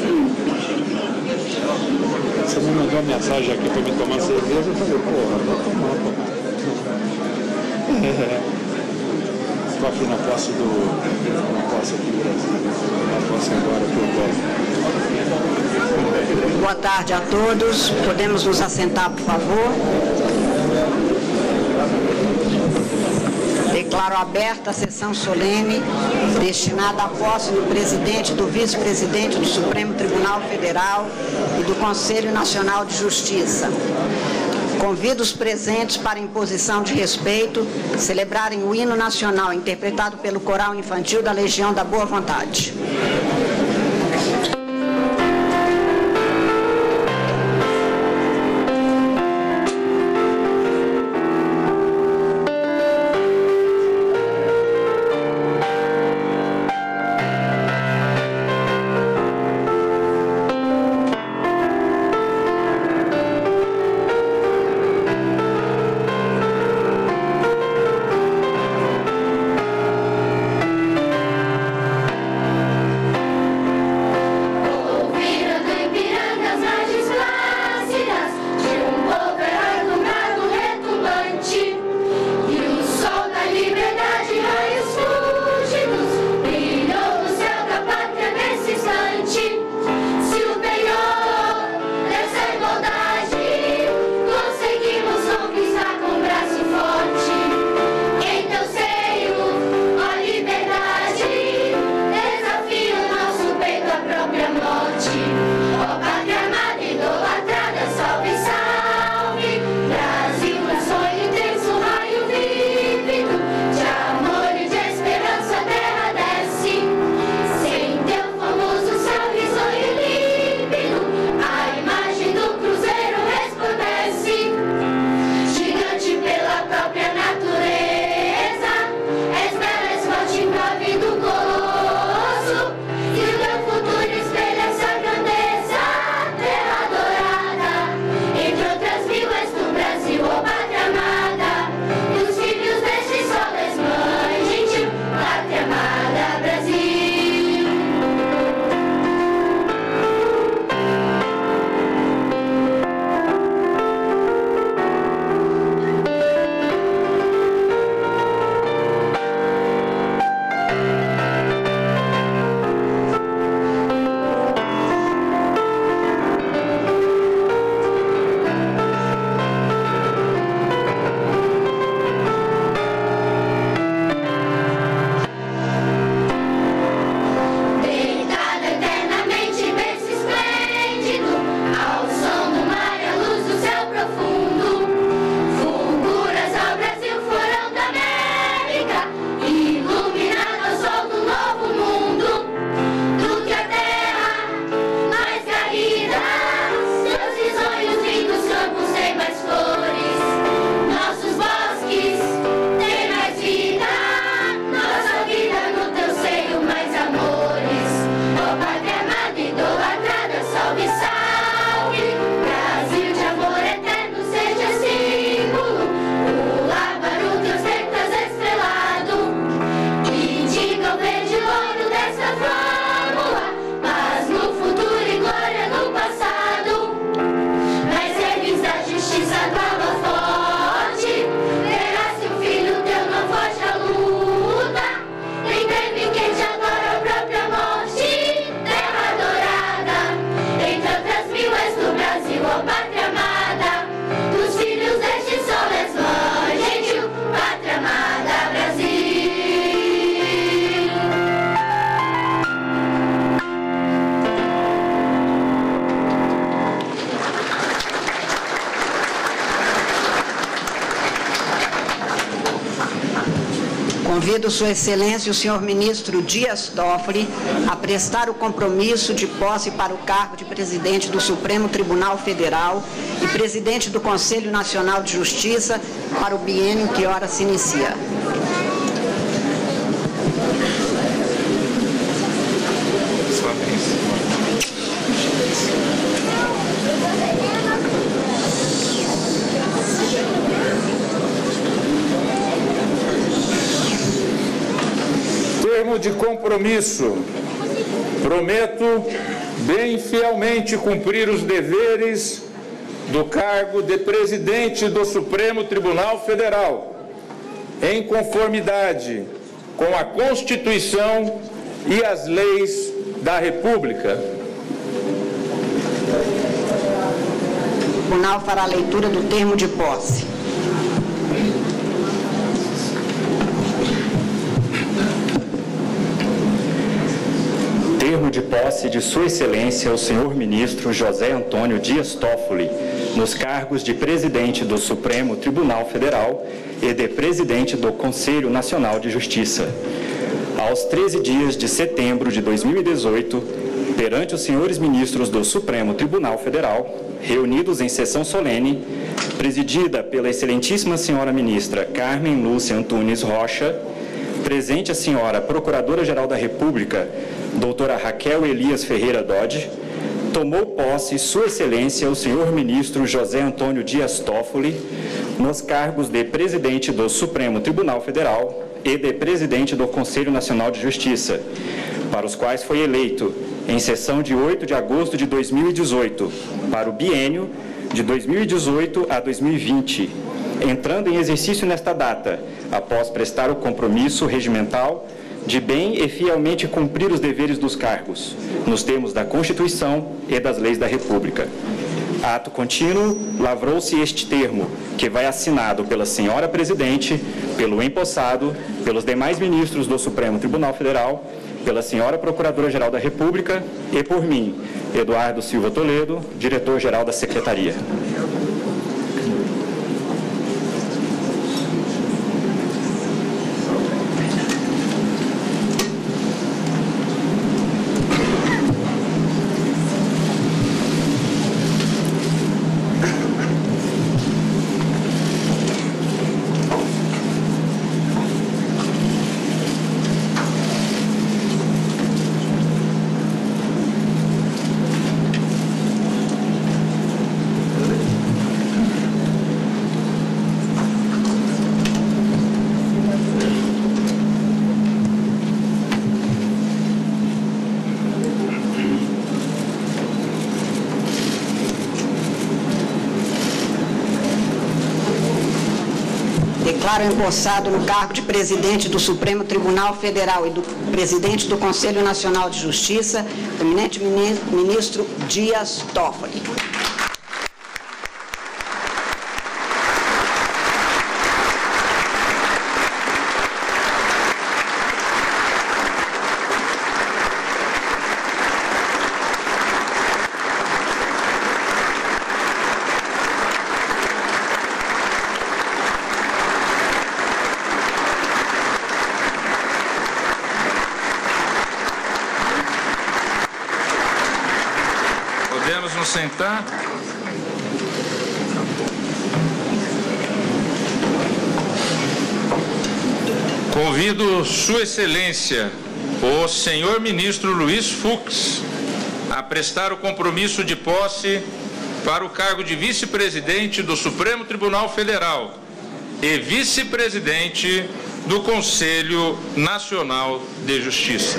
Você me mandou uma mensagem aqui para me tomar cerveja, eu falei, porra, vou tomar, pô. Estou aqui na posse aqui do Brasil, na posse agora que eu gosto. Boa tarde a todos. Podemos nos assentar, por favor? Declaro aberta a sessão solene destinada à posse do presidente e do vice-presidente do Supremo Tribunal Federal e do Conselho Nacional de Justiça. Convido os presentes para imposição de respeito celebrarem o hino nacional interpretado pelo Coral Infantil da Legião da Boa Vontade. Convido Sua Excelência, o senhor ministro Dias Toffoli, a prestar o compromisso de posse para o cargo de presidente do Supremo Tribunal Federal e presidente do Conselho Nacional de Justiça para o biênio que ora se inicia. Termo de compromisso. Prometo bem fielmente cumprir os deveres do cargo de presidente do Supremo Tribunal Federal, em conformidade com a Constituição e as leis da República. O tribunal fará a leitura do termo de posse. Termo de posse de Sua Excelência, o senhor ministro José Antônio Dias Toffoli, nos cargos de presidente do Supremo Tribunal Federal e de presidente do Conselho Nacional de Justiça. Aos 13 dias de setembro de 2018, perante os senhores ministros do Supremo Tribunal Federal, reunidos em sessão solene, presidida pela excelentíssima senhora ministra Carmen Lúcia Antunes Rocha, presente a senhora Procuradora-Geral da República, doutora Raquel Elias Ferreira Dodge, tomou posse Sua Excelência o senhor ministro José Antônio Dias Toffoli nos cargos de presidente do Supremo Tribunal Federal e de presidente do Conselho Nacional de Justiça, para os quais foi eleito em sessão de 8 de agosto de 2018, para o biênio de 2018 a 2020, entrando em exercício nesta data, após prestar o compromisso regimental de bem e fielmente cumprir os deveres dos cargos, nos termos da Constituição e das leis da República. Ato contínuo, lavrou-se este termo, que vai assinado pela senhora presidente, pelo empossado, pelos demais ministros do Supremo Tribunal Federal, pela senhora Procuradora-Geral da República e por mim, Eduardo Silva Toledo, diretor-geral da Secretaria. Declaro empossado no cargo de presidente do Supremo Tribunal Federal e do presidente do Conselho Nacional de Justiça, o eminente ministro Dias Toffoli. Podemos nos sentar. Convido Sua Excelência, o senhor ministro Luiz Fux, a prestar o compromisso de posse para o cargo de vice-presidente do Supremo Tribunal Federal e vice-presidente do Conselho Nacional de Justiça.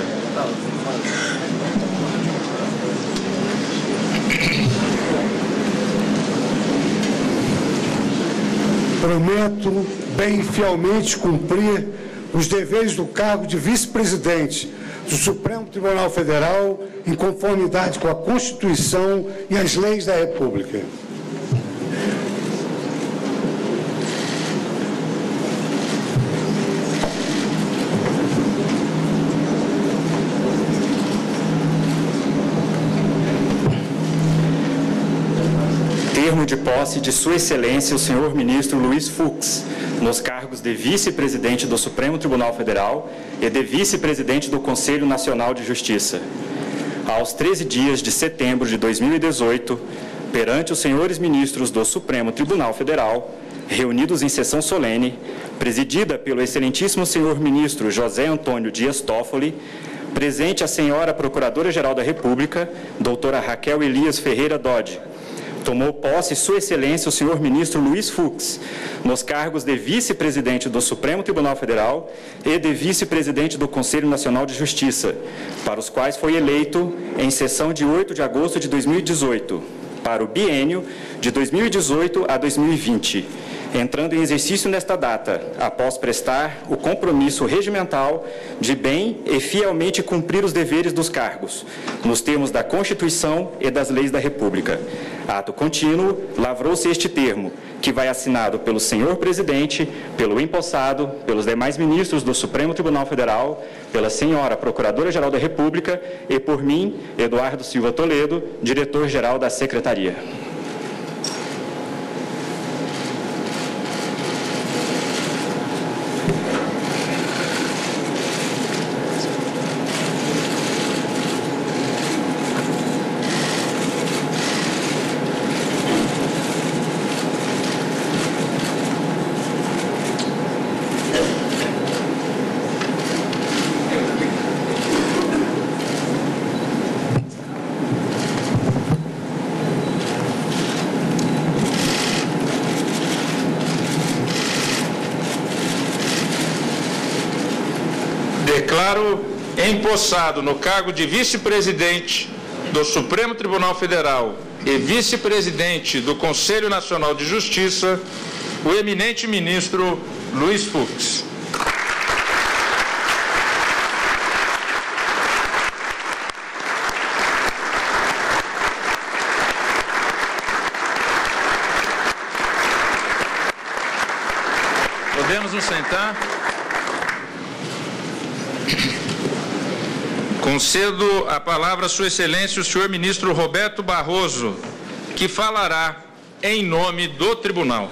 Prometo bem fielmente cumprir os deveres do cargo de vice-presidente do Supremo Tribunal Federal em conformidade com a Constituição e as leis da República. Termo de posse de Sua Excelência o senhor ministro Luiz Fux, nos cargos de vice-presidente do Supremo Tribunal Federal e de vice-presidente do Conselho Nacional de Justiça. Aos 13 dias de setembro de 2018, perante os senhores ministros do Supremo Tribunal Federal, reunidos em sessão solene, presidida pelo excelentíssimo senhor ministro José Antônio Dias Toffoli, presente a senhora Procuradora-Geral da República, doutora Raquel Elias Ferreira Dodge, tomou posse Sua Excelência o senhor ministro Luiz Fux, nos cargos de vice-presidente do Supremo Tribunal Federal e de vice-presidente do Conselho Nacional de Justiça, para os quais foi eleito em sessão de 8 de agosto de 2018, para o biênio de 2018 a 2020, entrando em exercício nesta data, após prestar o compromisso regimental de bem e fielmente cumprir os deveres dos cargos, nos termos da Constituição e das leis da República. Ato contínuo, lavrou-se este termo, que vai assinado pelo senhor presidente, pelo empossado, pelos demais ministros do Supremo Tribunal Federal, pela senhora Procuradora-Geral da República e por mim, Eduardo Silva Toledo, diretor-geral da Secretaria. Declaro empossado no cargo de vice-presidente do Supremo Tribunal Federal e vice-presidente do Conselho Nacional de Justiça o eminente ministro Luiz Fux. Podemos nos sentar? Concedo a palavra a Sua Excelência o senhor ministro Roberto Barroso, que falará em nome do Tribunal.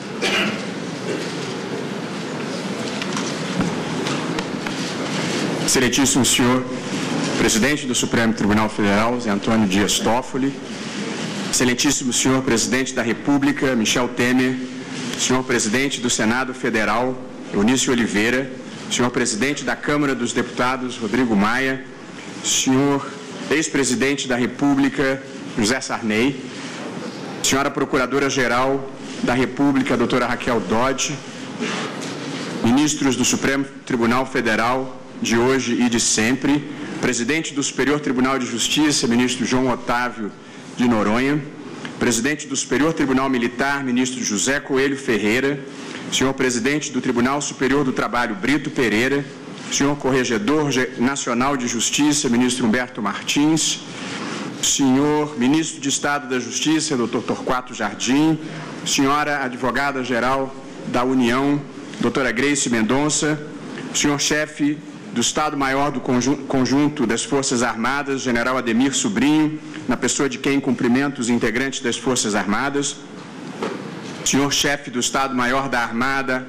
Excelentíssimo senhor presidente do Supremo Tribunal Federal, Zé Antônio Dias Toffoli, excelentíssimo senhor presidente da República, Michel Temer, senhor presidente do Senado Federal, Eunício Oliveira, senhor presidente da Câmara dos Deputados, Rodrigo Maia, senhor ex-presidente da República, José Sarney, senhora Procuradora-Geral da República, doutora Raquel Dodge, ministros do Supremo Tribunal Federal de hoje e de sempre, presidente do Superior Tribunal de Justiça, ministro João Otávio de Noronha, presidente do Superior Tribunal Militar, ministro José Coelho Ferreira, senhor presidente do Tribunal Superior do Trabalho, Brito Pereira, senhor Corregedor Nacional de Justiça, ministro Humberto Martins, senhor ministro de Estado da Justiça, doutor Torquato Jardim, senhora advogada-geral da União, doutora Grace Mendonça, senhor chefe do Estado-Maior do Conjunto das Forças Armadas, general Ademir Sobrinho, na pessoa de quem cumprimento os integrantes das Forças Armadas, senhor chefe do Estado-Maior da Armada,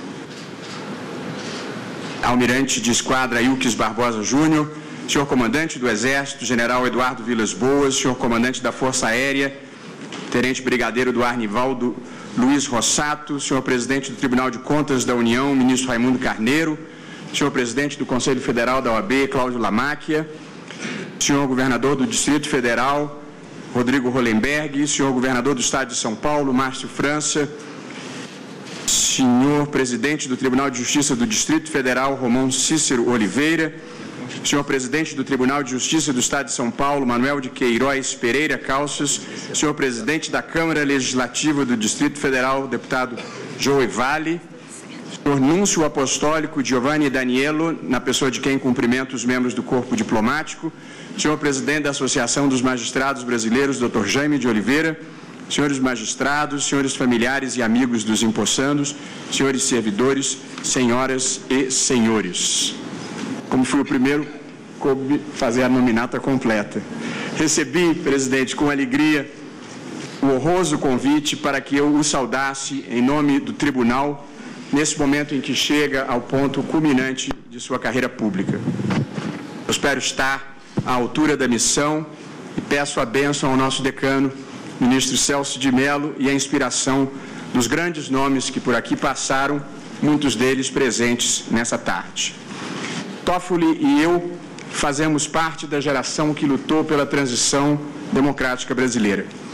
almirante de esquadra Ilques Barbosa Júnior, senhor comandante do Exército, general Eduardo Vilas Boas, senhor comandante da Força Aérea, tenente brigadeiro do Arnivaldo Luiz Rossato, senhor presidente do Tribunal de Contas da União, ministro Raimundo Carneiro, senhor presidente do Conselho Federal da OAB, Cláudio Lamáquia, senhor governador do Distrito Federal, Rodrigo Hollenberg, senhor governador do Estado de São Paulo, Márcio França, senhor presidente do Tribunal de Justiça do Distrito Federal, Romão Cícero Oliveira, senhor presidente do Tribunal de Justiça do Estado de São Paulo, Manuel de Queiroz Pereira Calças, senhor presidente da Câmara Legislativa do Distrito Federal, deputado Joey Vale, senhor núncio apostólico Giovanni Danielo, na pessoa de quem cumprimento os membros do corpo diplomático, senhor presidente da Associação dos Magistrados Brasileiros, Dr. Jaime de Oliveira, senhores magistrados, senhores familiares e amigos dos empossandos, senhores servidores, senhoras e senhores. Como fui o primeiro, coube fazer a nominata completa. Recebi, presidente, com alegria, o honroso convite para que eu o saudasse em nome do tribunal, nesse momento em que chega ao ponto culminante de sua carreira pública. Eu espero estar à altura da missão e peço a bênção ao nosso decano, ministro Celso de Mello, e a inspiração dos grandes nomes que por aqui passaram, muitos deles presentes nessa tarde. Toffoli e eu fazemos parte da geração que lutou pela transição democrática brasileira.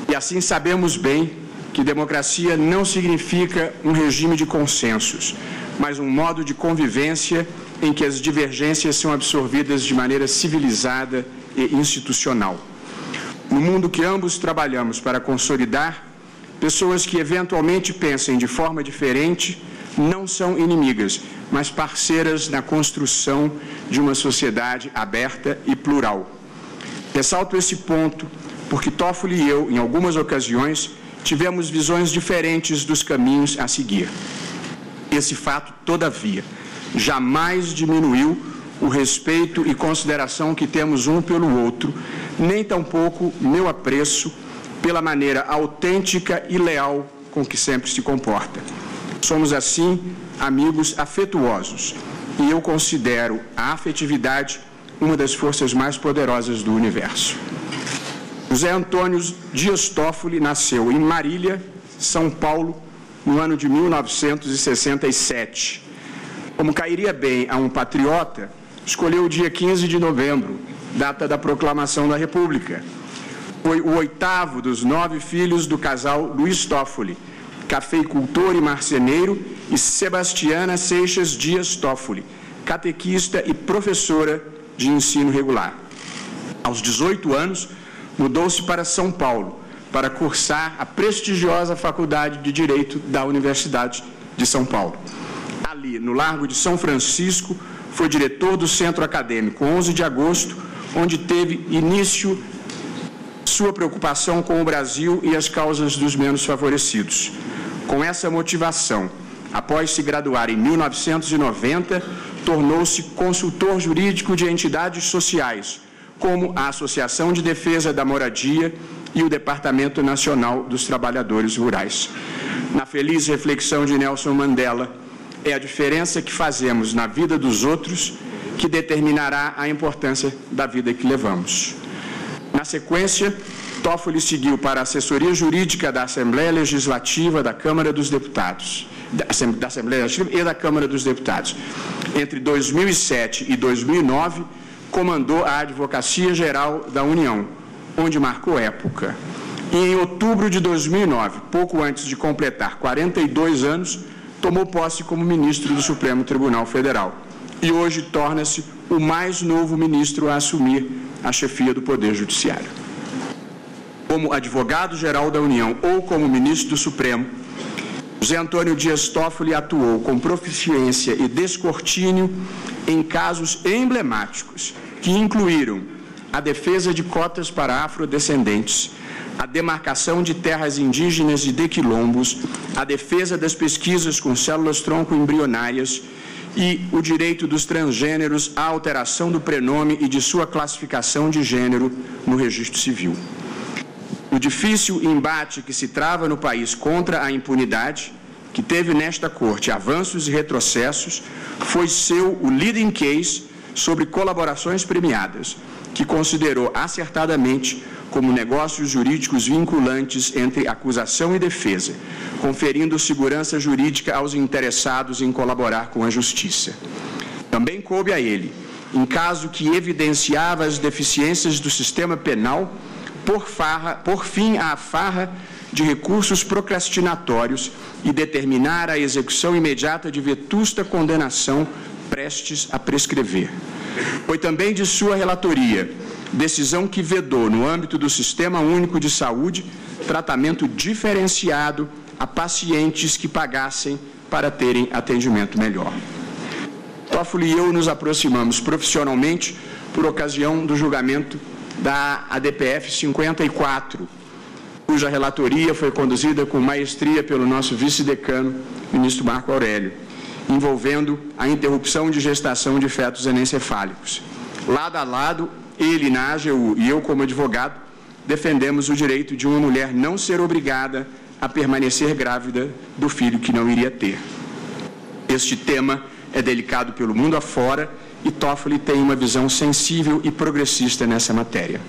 E assim sabemos bem que democracia não significa um regime de consensos, mas um modo de convivência em que as divergências são absorvidas de maneira civilizada e institucional. No mundo que ambos trabalhamos para consolidar, pessoas que eventualmente pensem de forma diferente não são inimigas, mas parceiras na construção de uma sociedade aberta e plural. Ressalto esse ponto porque Toffoli e eu, em algumas ocasiões, tivemos visões diferentes dos caminhos a seguir. Esse fato, todavia, jamais diminuiu o respeito e consideração que temos um pelo outro, nem tampouco meu apreço pela maneira autêntica e leal com que sempre se comporta. Somos, assim, amigos afetuosos, e eu considero a afetividade uma das forças mais poderosas do universo. José Antônio Dias Toffoli nasceu em Marília, São Paulo, no ano de 1967. Como cairia bem a um patriota, escolheu o dia 15 de novembro, data da proclamação da República. Foi o 8º dos 9 filhos do casal Luiz Toffoli, cafeicultor e marceneiro, e Sebastiana Seixas Dias Toffoli, catequista e professora de ensino regular. Aos 18 anos, mudou-se para São Paulo para cursar a prestigiosa Faculdade de Direito da Universidade de São Paulo. Ali, no Largo de São Francisco, foi diretor do Centro Acadêmico 11 de Agosto, onde teve início sua preocupação com o Brasil e as causas dos menos favorecidos. Com essa motivação, após se graduar em 1990, tornou-se consultor jurídico de entidades sociais, como a Associação de Defesa da Moradia e o Departamento Nacional dos Trabalhadores Rurais. Na feliz reflexão de Nelson Mandela, é a diferença que fazemos na vida dos outros que determinará a importância da vida que levamos. Na sequência, Toffoli seguiu para a assessoria jurídica da Assembleia Legislativa da Câmara dos Deputados, da Assembleia Legislativa e da Câmara dos Deputados. Entre 2007 e 2009, comandou a Advocacia Geral da União, onde marcou época. E em outubro de 2009, pouco antes de completar 42 anos, tomou posse como ministro do Supremo Tribunal Federal. E hoje torna-se o mais novo ministro a assumir a chefia do Poder Judiciário. Como advogado-geral da União ou como ministro do Supremo, José Antônio Dias Toffoli atuou com proficiência e descortínio em casos emblemáticos que incluíram a defesa de cotas para afrodescendentes, a demarcação de terras indígenas e de quilombos, a defesa das pesquisas com células-tronco embrionárias e o direito dos transgêneros à alteração do prenome e de sua classificação de gênero no registro civil. O difícil embate que se trava no país contra a impunidade, que teve nesta corte avanços e retrocessos, foi seu o leading case sobre colaborações premiadas, que considerou acertadamente como negócios jurídicos vinculantes entre acusação e defesa, conferindo segurança jurídica aos interessados em colaborar com a justiça. Também coube a ele, em caso que evidenciava as deficiências do sistema penal, por fim à farra de recursos procrastinatórios e determinar a execução imediata de vetusta condenação prestes a prescrever. Foi também de sua relatoria, decisão que vedou, no âmbito do Sistema Único de Saúde, tratamento diferenciado a pacientes que pagassem para terem atendimento melhor. Toffoli e eu nos aproximamos profissionalmente por ocasião do julgamento da ADPF 54, cuja relatoria foi conduzida com maestria pelo nosso vice-decano, ministro Marco Aurélio, envolvendo a interrupção de gestação de fetos anencefálicos. Lado a lado, ele na AGU e eu como advogado, defendemos o direito de uma mulher não ser obrigada a permanecer grávida do filho que não iria ter. Este tema é delicado pelo mundo afora e Toffoli tem uma visão sensível e progressista nessa matéria.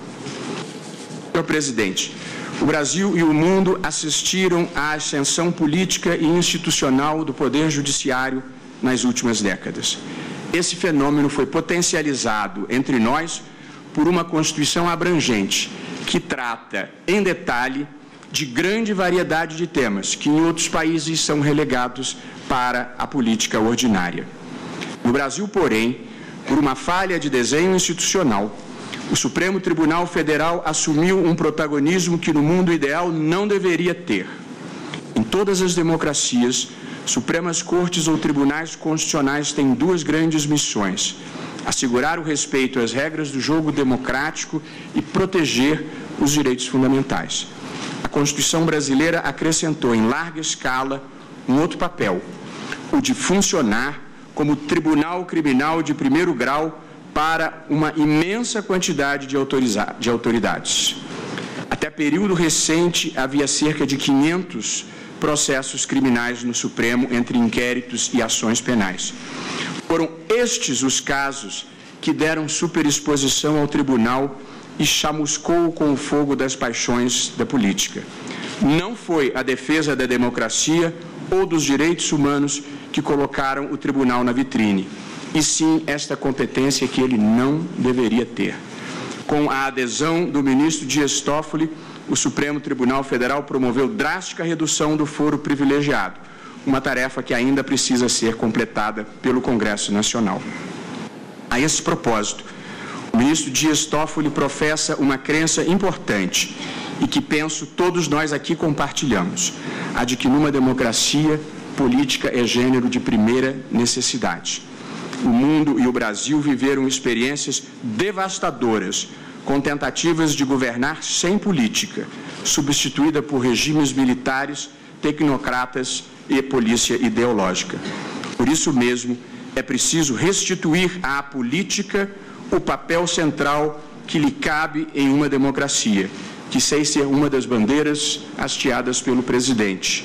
Senhor presidente, o Brasil e o mundo assistiram à ascensão política e institucional do Poder Judiciário nas últimas décadas. Esse fenômeno foi potencializado entre nós por uma Constituição abrangente, que trata, em detalhe, de grande variedade de temas que em outros países são relegados para a política ordinária. No Brasil, porém, por uma falha de desenho institucional, o Supremo Tribunal Federal assumiu um protagonismo que no mundo ideal não deveria ter. Em todas as democracias, Supremas Cortes ou Tribunais Constitucionais têm duas grandes missões: assegurar o respeito às regras do jogo democrático e proteger os direitos fundamentais. A Constituição brasileira acrescentou em larga escala um outro papel, o de funcionar como tribunal criminal de primeiro grau para uma imensa quantidade de autoridades. Até período recente, havia cerca de 500 processos criminais no Supremo, entre inquéritos e ações penais. Foram estes os casos que deram superexposição ao tribunal e chamuscou com o fogo das paixões da política. Não foi a defesa da democracia ou dos direitos humanos que colocaram o tribunal na vitrine, e sim esta competência que ele não deveria ter. Com a adesão do ministro Dias Toffoli, o Supremo Tribunal Federal promoveu drástica redução do foro privilegiado, uma tarefa que ainda precisa ser completada pelo Congresso Nacional. A esse propósito, o ministro Dias Toffoli professa uma crença importante e que penso todos nós aqui compartilhamos, a de que numa democracia, política é gênero de primeira necessidade. O mundo e o Brasil viveram experiências devastadoras com tentativas de governar sem política, substituída por regimes militares, tecnocratas e polícia ideológica. Por isso mesmo, é preciso restituir à política o papel central que lhe cabe em uma democracia, que sei ser uma das bandeiras hasteadas pelo presidente.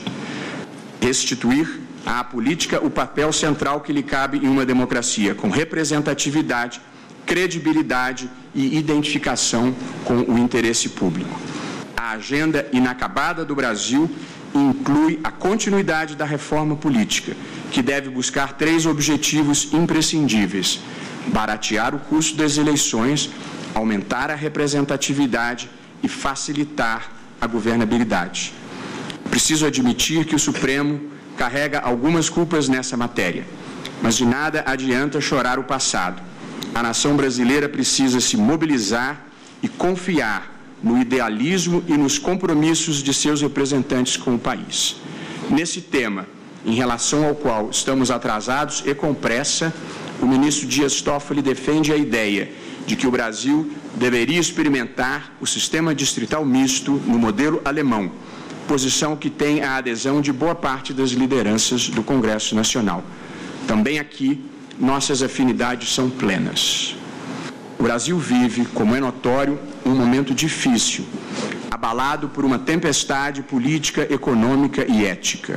Restituir à política o papel central que lhe cabe em uma democracia, com representatividade, credibilidade e identificação com o interesse público. A agenda inacabada do Brasil inclui a continuidade da reforma política, que deve buscar 3 objetivos imprescindíveis: baratear o custo das eleições, aumentar a representatividade e facilitar a governabilidade. Preciso admitir que o Supremo carrega algumas culpas nessa matéria, mas de nada adianta chorar o passado. A nação brasileira precisa se mobilizar e confiar no idealismo e nos compromissos de seus representantes com o país. Nesse tema, em relação ao qual estamos atrasados e com pressa, o ministro Dias Toffoli defende a ideia de que o Brasil deveria experimentar o sistema distrital misto no modelo alemão, posição que tem a adesão de boa parte das lideranças do Congresso Nacional. Também aqui, nossas afinidades são plenas. O Brasil vive, como é notório, um momento difícil, abalado por uma tempestade política, econômica e ética.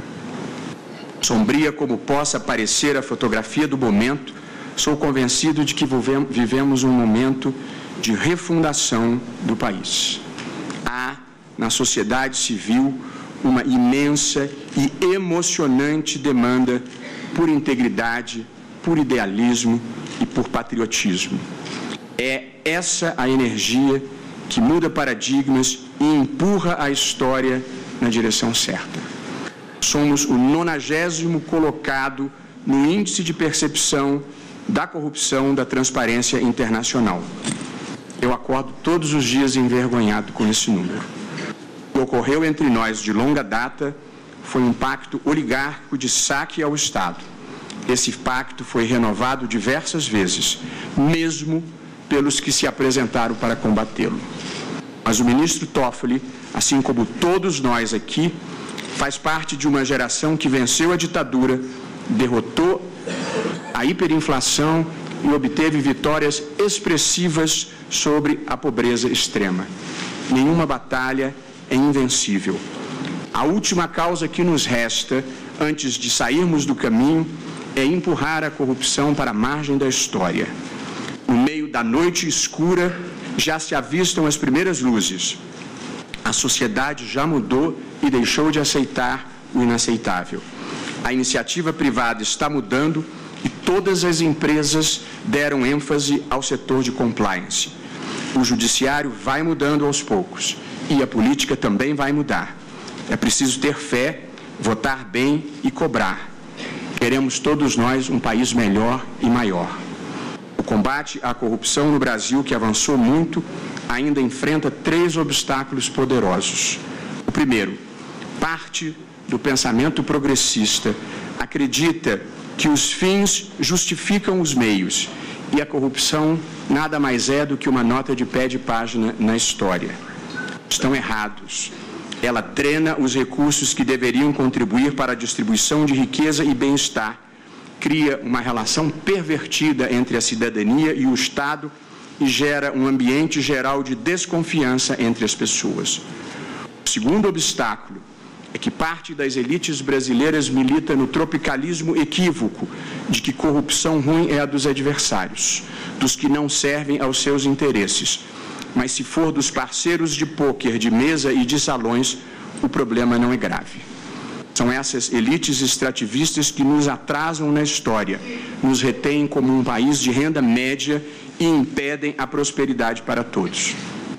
Sombria como possa parecer a fotografia do momento, sou convencido de que vivemos um momento de refundação do país. Há, na sociedade civil, uma imensa e emocionante demanda por integridade, por idealismo e por patriotismo. É essa a energia que muda paradigmas e empurra a história na direção certa. Somos o 90º colocado no índice de percepção da corrupção da Transparência Internacional. Eu acordo todos os dias envergonhado com esse número. O que ocorreu entre nós de longa data foi um pacto oligárquico de saque ao Estado. Esse pacto foi renovado diversas vezes, mesmo pelos que se apresentaram para combatê-lo. Mas o ministro Toffoli, assim como todos nós aqui, faz parte de uma geração que venceu a ditadura, derrotou a hiperinflação e obteve vitórias expressivas sobre a pobreza extrema. Nenhuma batalha é invencível. A última causa que nos resta, antes de sairmos do caminho, é empurrar a corrupção para a margem da história. No meio da noite escura, já se avistam as primeiras luzes. A sociedade já mudou e deixou de aceitar o inaceitável. A iniciativa privada está mudando e todas as empresas deram ênfase ao setor de compliance. O judiciário vai mudando aos poucos e a política também vai mudar. É preciso ter fé, votar bem e cobrar. Queremos todos nós um país melhor e maior. O combate à corrupção no Brasil, que avançou muito, ainda enfrenta 3 obstáculos poderosos. O primeiro, parte do pensamento progressista acredita que os fins justificam os meios e a corrupção nada mais é do que uma nota de pé de página na história. Estão errados. Ela drena os recursos que deveriam contribuir para a distribuição de riqueza e bem-estar, cria uma relação pervertida entre a cidadania e o Estado e gera um ambiente geral de desconfiança entre as pessoas. O segundo obstáculo é que parte das elites brasileiras milita no tropicalismo equívoco de que corrupção ruim é a dos adversários, dos que não servem aos seus interesses. Mas se for dos parceiros de pôquer, de mesa e de salões, o problema não é grave. São essas elites extrativistas que nos atrasam na história, nos retêm como um país de renda média e impedem a prosperidade para todos.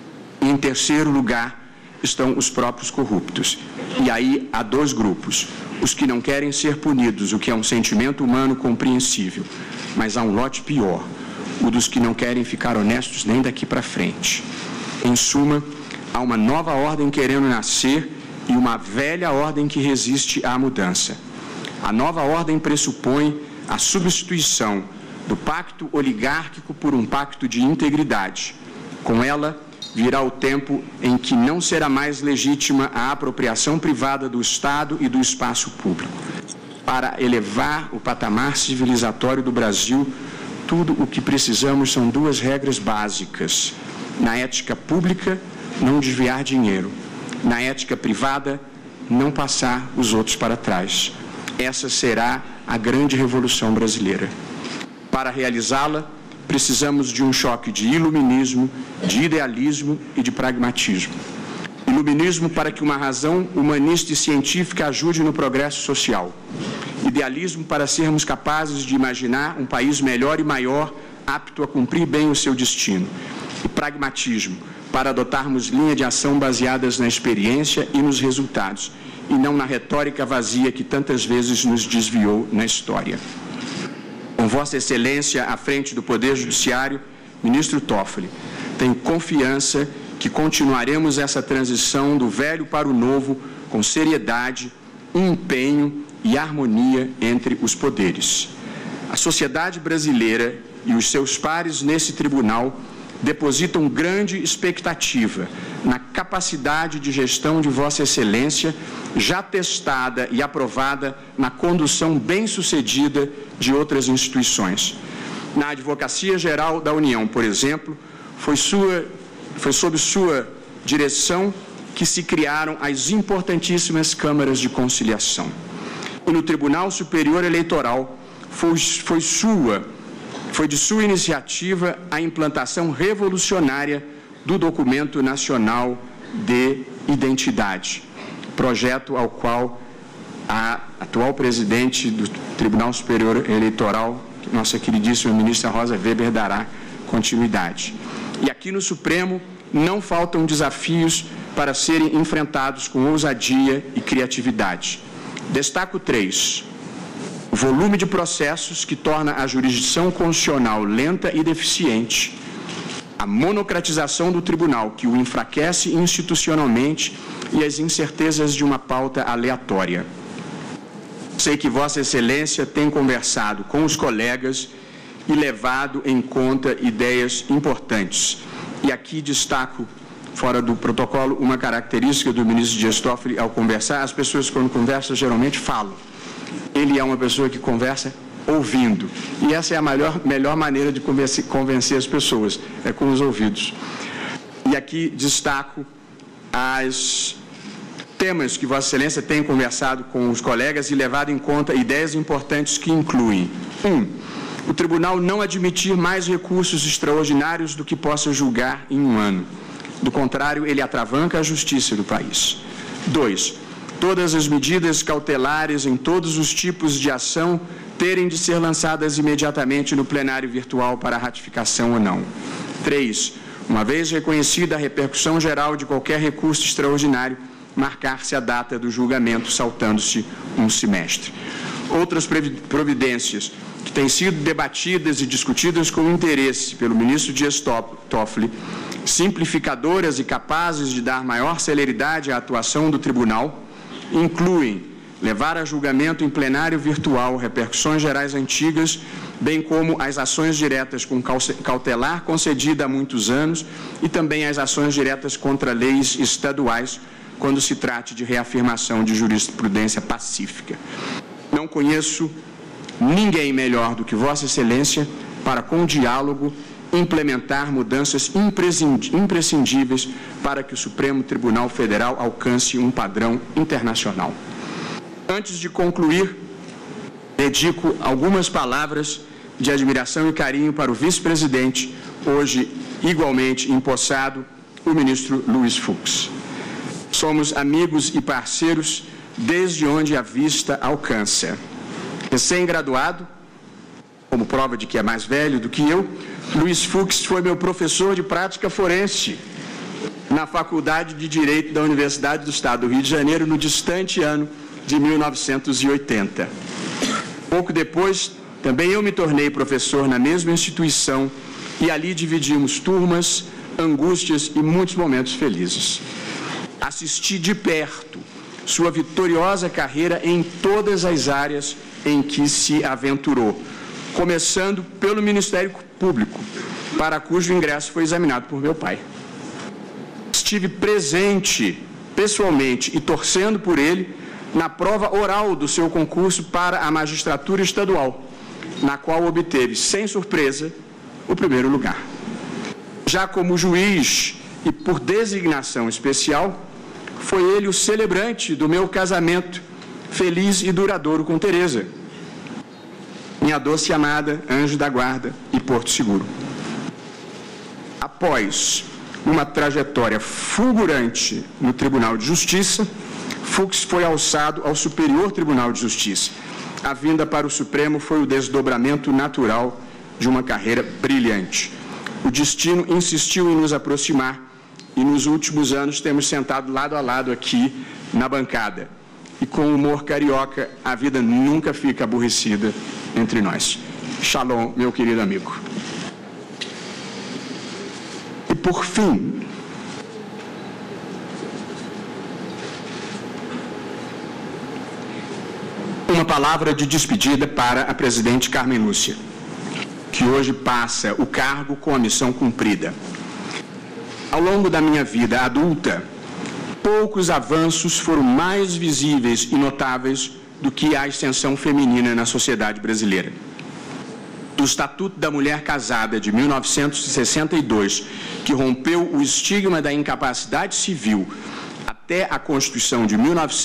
Em terceiro lugar, estão os próprios corruptos. E aí há 2 grupos. Os que não querem ser punidos, o que é um sentimento humano compreensível. Mas há um lote pior, o dos que não querem ficar honestos nem daqui para frente. Em suma, há uma nova ordem querendo nascer e uma velha ordem que resiste à mudança. A nova ordem pressupõe a substituição do pacto oligárquico por um pacto de integridade. Com ela, virá o tempo em que não será mais legítima a apropriação privada do Estado e do espaço público. Para elevar o patamar civilizatório do Brasil, tudo o que precisamos são 2 regras básicas. Na ética pública, não desviar dinheiro. Na ética privada, não passar os outros para trás. Essa será a grande revolução brasileira. Para realizá-la, precisamos de um choque de iluminismo, de idealismo e de pragmatismo. Iluminismo para que uma razão humanista e científica ajude no progresso social. Idealismo para sermos capazes de imaginar um país melhor e maior, apto a cumprir bem o seu destino. E pragmatismo para adotarmos linhas de ação baseadas na experiência e nos resultados, e não na retórica vazia que tantas vezes nos desviou na história. Com Vossa Excelência à frente do Poder Judiciário, Ministro Toffoli, tenho confiança que continuaremos essa transição do velho para o novo com seriedade, empenho e harmonia entre os poderes. A sociedade brasileira e os seus pares nesse tribunal depositam grande expectativa na capacidade de gestão de Vossa Excelência, já testada e aprovada na condução bem-sucedida de outras instituições. Na Advocacia Geral da União, por exemplo, foi sob sua direção que se criaram as importantíssimas câmaras de conciliação. E no Tribunal Superior Eleitoral foi de sua iniciativa a implantação revolucionária do Documento Nacional de Identidade, projeto ao qual a atual presidente do Tribunal Superior Eleitoral, nossa queridíssima ministra Rosa Weber, dará continuidade. E aqui no Supremo não faltam desafios para serem enfrentados com ousadia e criatividade. Destaco 3. O volume de processos que torna a jurisdição constitucional lenta e deficiente, a monocratização do tribunal que o enfraquece institucionalmente e as incertezas de uma pauta aleatória. Sei que Vossa Excelência tem conversado com os colegas e levado em conta ideias importantes. E aqui destaco, fora do protocolo, uma característica do ministro Dias Toffoli ao conversar. As pessoas, quando conversam, geralmente falam. Ele é uma pessoa que conversa ouvindo. E essa é a melhor maneira de convencer as pessoas, é com os ouvidos. E aqui destaco as temas que Vossa Excelência tem conversado com os colegas e levado em conta ideias importantes que incluem: 1. O Tribunal não admitir mais recursos extraordinários do que possa julgar em um ano. Do contrário, ele atravanca a justiça do país. 2. Todas as medidas cautelares em todos os tipos de ação terem de ser lançadas imediatamente no plenário virtual para ratificação ou não. 3. uma vez reconhecida a repercussão geral de qualquer recurso extraordinário, marcar-se a data do julgamento, saltando-se um semestre. Outras providências que têm sido debatidas e discutidas com interesse pelo ministro Dias Toffoli, simplificadoras e capazes de dar maior celeridade à atuação do tribunal, incluem levar a julgamento em plenário virtual repercussões gerais antigas, bem como as ações diretas com cautelar concedida há muitos anos e também as ações diretas contra leis estaduais, quando se trate de reafirmação de jurisprudência pacífica. Não conheço ninguém melhor do que Vossa Excelência para, com diálogo, implementar mudanças imprescindíveis para que o Supremo Tribunal Federal alcance um padrão internacional. Antes de concluir, dedico algumas palavras de admiração e carinho para o vice-presidente, hoje igualmente empossado, o ministro Luiz Fux. Somos amigos e parceiros desde onde a vista alcança. Recém-graduado, como prova de que é mais velho do que eu, Luiz Fux foi meu professor de prática forense na Faculdade de Direito da Universidade do Estado do Rio de Janeiro, no distante ano de 1980. Pouco depois, também eu me tornei professor na mesma instituição e ali dividimos turmas, angústias e muitos momentos felizes. Assisti de perto sua vitoriosa carreira em todas as áreas em que se aventurou, começando pelo Ministério Público, para cujo ingresso foi examinado por meu pai. Estive presente, pessoalmente, e torcendo por ele, na prova oral do seu concurso para a magistratura estadual, na qual obteve, sem surpresa, o primeiro lugar. Já como juiz e por designação especial, foi ele o celebrante do meu casamento feliz e duradouro com Tereza, minha doce amada, anjo da guarda e porto seguro. Após uma trajetória fulgurante no Tribunal de Justiça, Fux foi alçado ao Superior Tribunal de Justiça. A vinda para o Supremo foi o desdobramento natural de uma carreira brilhante. O destino insistiu em nos aproximar e nos últimos anos temos sentado lado a lado aqui na bancada. E com humor carioca, a vida nunca fica aborrecida entre nós. Shalom, meu querido amigo. E por fim, uma palavra de despedida para a presidente Carmen Lúcia, que hoje passa o cargo com a missão cumprida. Ao longo da minha vida adulta, poucos avanços foram mais visíveis e notáveis do que a ascensão feminina na sociedade brasileira. Do Estatuto da Mulher Casada de 1962, que rompeu o estigma da incapacidade civil, até a Constituição de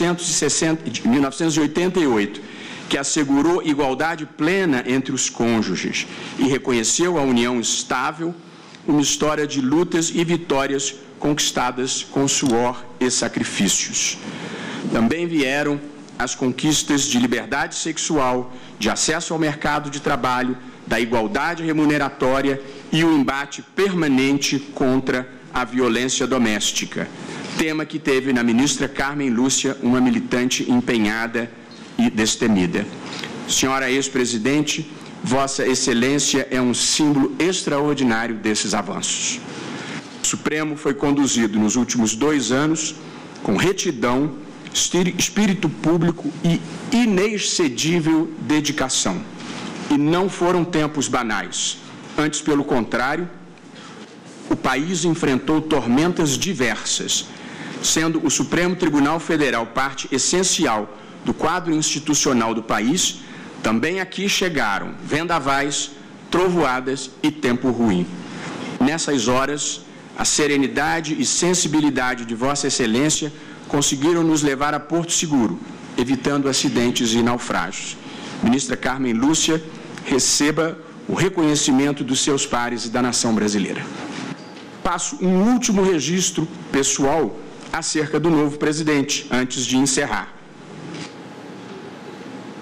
1988, que assegurou igualdade plena entre os cônjuges e reconheceu a união estável, uma história de lutas e vitórias conquistadas com suor e sacrifícios. Também vieram as conquistas de liberdade sexual, de acesso ao mercado de trabalho, da igualdade remuneratória e o embate permanente contra a violência doméstica, tema que teve na ministra Carmen Lúcia uma militante empenhada e destemida. Senhora ex-presidente, Vossa Excelência é um símbolo extraordinário desses avanços. O Supremo foi conduzido nos últimos 2 anos com retidão, espírito público e inexcedível dedicação. E não foram tempos banais. Antes, pelo contrário, o país enfrentou tormentas diversas, sendo o Supremo Tribunal Federal parte essencial do quadro institucional do país. Também aqui chegaram vendavais, trovoadas e tempo ruim. Nessas horas, a serenidade e sensibilidade de Vossa Excelência conseguiram nos levar a Porto Seguro, evitando acidentes e naufrágios. Ministra Carmen Lúcia, receba o reconhecimento dos seus pares e da nação brasileira. Passo um último registro pessoal acerca do novo presidente, antes de encerrar.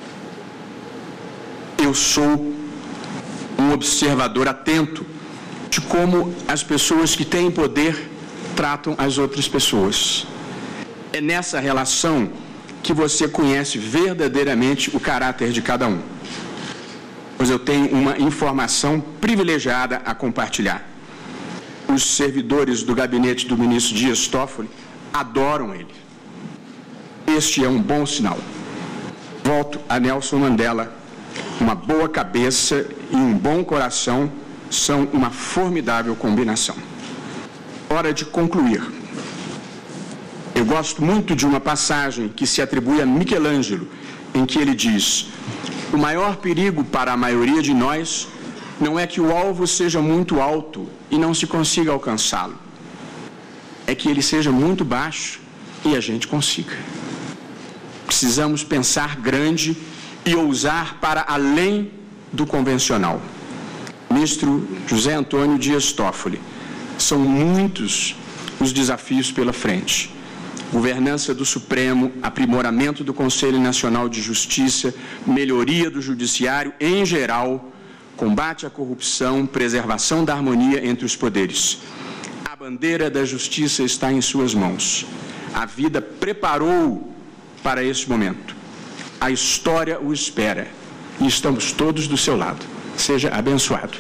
Eu sou um observador atento de como as pessoas que têm poder tratam as outras pessoas. É nessa relação que você conhece verdadeiramente o caráter de cada um. Pois eu tenho uma informação privilegiada a compartilhar. Os servidores do gabinete do ministro Dias Toffoli adoram ele. Este é um bom sinal. Volto a Nelson Mandela. Uma boa cabeça e um bom coração são uma formidável combinação. Hora de concluir. Eu gosto muito de uma passagem que se atribui a Michelangelo, em que ele diz: o maior perigo para a maioria de nós não é que o alvo seja muito alto e não se consiga alcançá-lo. É que ele seja muito baixo e a gente consiga. Precisamos pensar grande e ousar para além do convencional. Ministro José Antônio Dias Toffoli, são muitos os desafios pela frente. Governança do Supremo, aprimoramento do Conselho Nacional de Justiça, melhoria do Judiciário em geral, combate à corrupção, preservação da harmonia entre os poderes. A bandeira da justiça está em suas mãos. A vida preparou para esse momento. A história o espera e estamos todos do seu lado. Seja abençoado.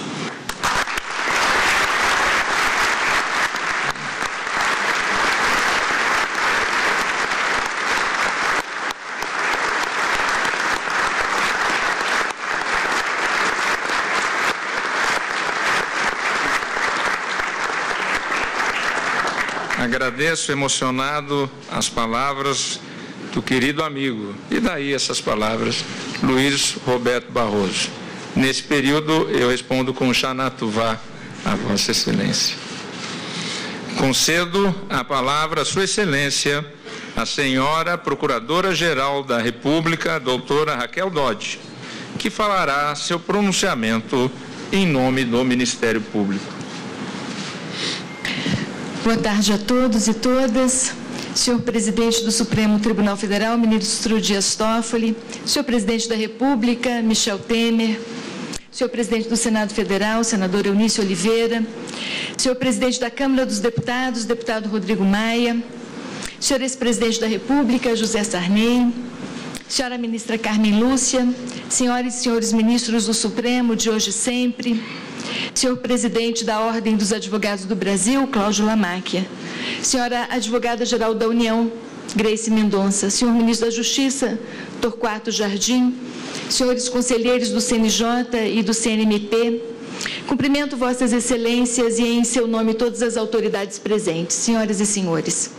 Agradeço emocionado as palavras do querido amigo, e daí essas palavras, Luiz Roberto Barroso. Nesse período, eu respondo com Xanatuvá a Vossa Excelência. Concedo a palavra à Sua Excelência, a Senhora Procuradora-Geral da República, doutora Raquel Dodge, que falará seu pronunciamento em nome do Ministério Público. Boa tarde a todos e todas. Senhor Presidente do Supremo Tribunal Federal, Ministro Dias Toffoli, Senhor Presidente da República, Michel Temer, Senhor Presidente do Senado Federal, Senador Eunício Oliveira, Senhor Presidente da Câmara dos Deputados, Deputado Rodrigo Maia, Senhor Ex-Presidente da República, José Sarney, Senhora Ministra Carmen Lúcia, Senhoras e Senhores Ministros do Supremo, de hoje e sempre, Senhor Presidente da Ordem dos Advogados do Brasil, Cláudio Lamáquia, Senhora Advogada-Geral da União, Grace Mendonça, Senhor Ministro da Justiça, Torquato Jardim, Senhores Conselheiros do CNJ e do CNMP, cumprimento Vossas Excelências e em seu nome todas as autoridades presentes, Senhoras e Senhores.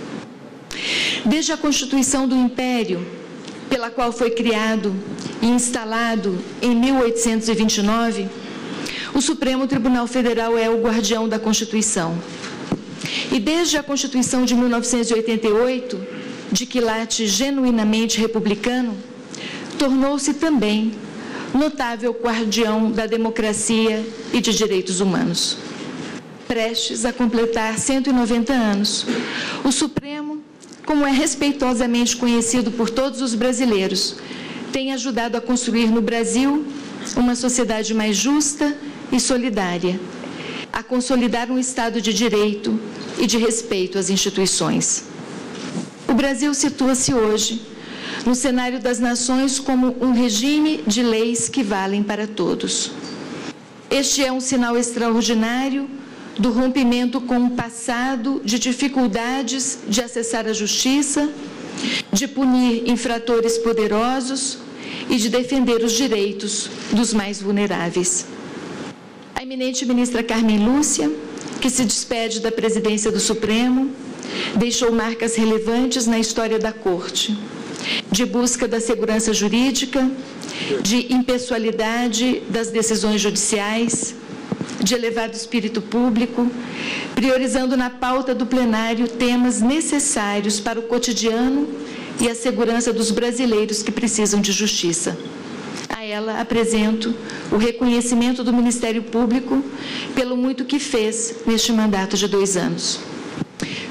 Desde a Constituição do Império, pela qual foi criado e instalado em 1829, o Supremo Tribunal Federal é o guardião da Constituição. E desde a Constituição de 1988, de quilate genuinamente republicano, tornou-se também notável guardião da democracia e de direitos humanos. Prestes a completar 190 anos, o Supremo, como é respeitosamente conhecido por todos os brasileiros, tem ajudado a construir no Brasil uma sociedade mais justa e solidária, a consolidar um Estado de direito e de respeito às instituições. O Brasil situa-se hoje no cenário das nações como um regime de leis que valem para todos. Este é um sinal extraordinário do rompimento com um passado de dificuldades de acessar a justiça, de punir infratores poderosos e de defender os direitos dos mais vulneráveis. A eminente ministra Carmen Lúcia, que se despede da presidência do Supremo, deixou marcas relevantes na história da Corte, de busca da segurança jurídica, de impessoalidade das decisões judiciais, de elevado espírito público, priorizando na pauta do plenário temas necessários para o cotidiano e a segurança dos brasileiros que precisam de justiça. A ela apresento o reconhecimento do Ministério Público pelo muito que fez neste mandato de 2 anos.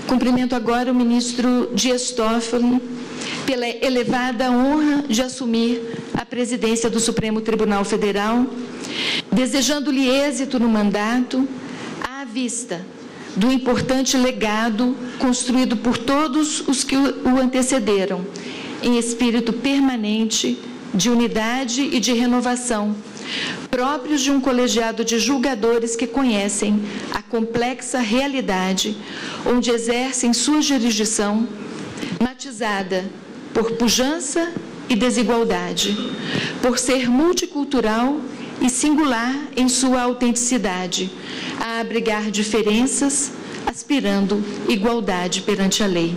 Cumprimento agora o ministro Dias Toffoli pela elevada honra de assumir a presidência do Supremo Tribunal Federal, desejando-lhe êxito no mandato, à vista do importante legado construído por todos os que o antecederam, em espírito permanente de unidade e de renovação, próprios de um colegiado de julgadores que conhecem a complexa realidade onde exercem sua jurisdição, matizada por pujança e desigualdade, por ser multicultural e singular em sua autenticidade, a abrigar diferenças, aspirando igualdade perante a lei.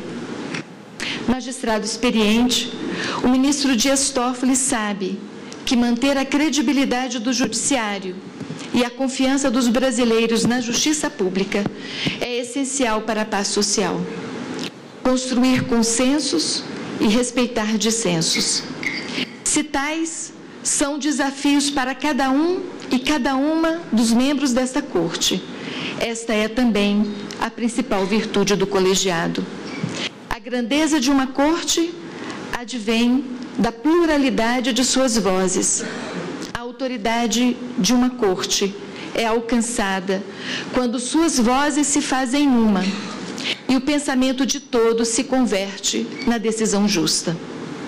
Magistrado experiente, o ministro Dias Toffoli sabe que manter a credibilidade do judiciário e a confiança dos brasileiros na justiça pública é essencial para a paz social. Construir consensos e respeitar dissensos. Se tais são desafios para cada um e cada uma dos membros desta Corte, esta é também a principal virtude do colegiado. A grandeza de uma Corte advém da pluralidade de suas vozes. A autoridade de uma Corte é alcançada quando suas vozes se fazem uma e o pensamento de todos se converte na decisão justa.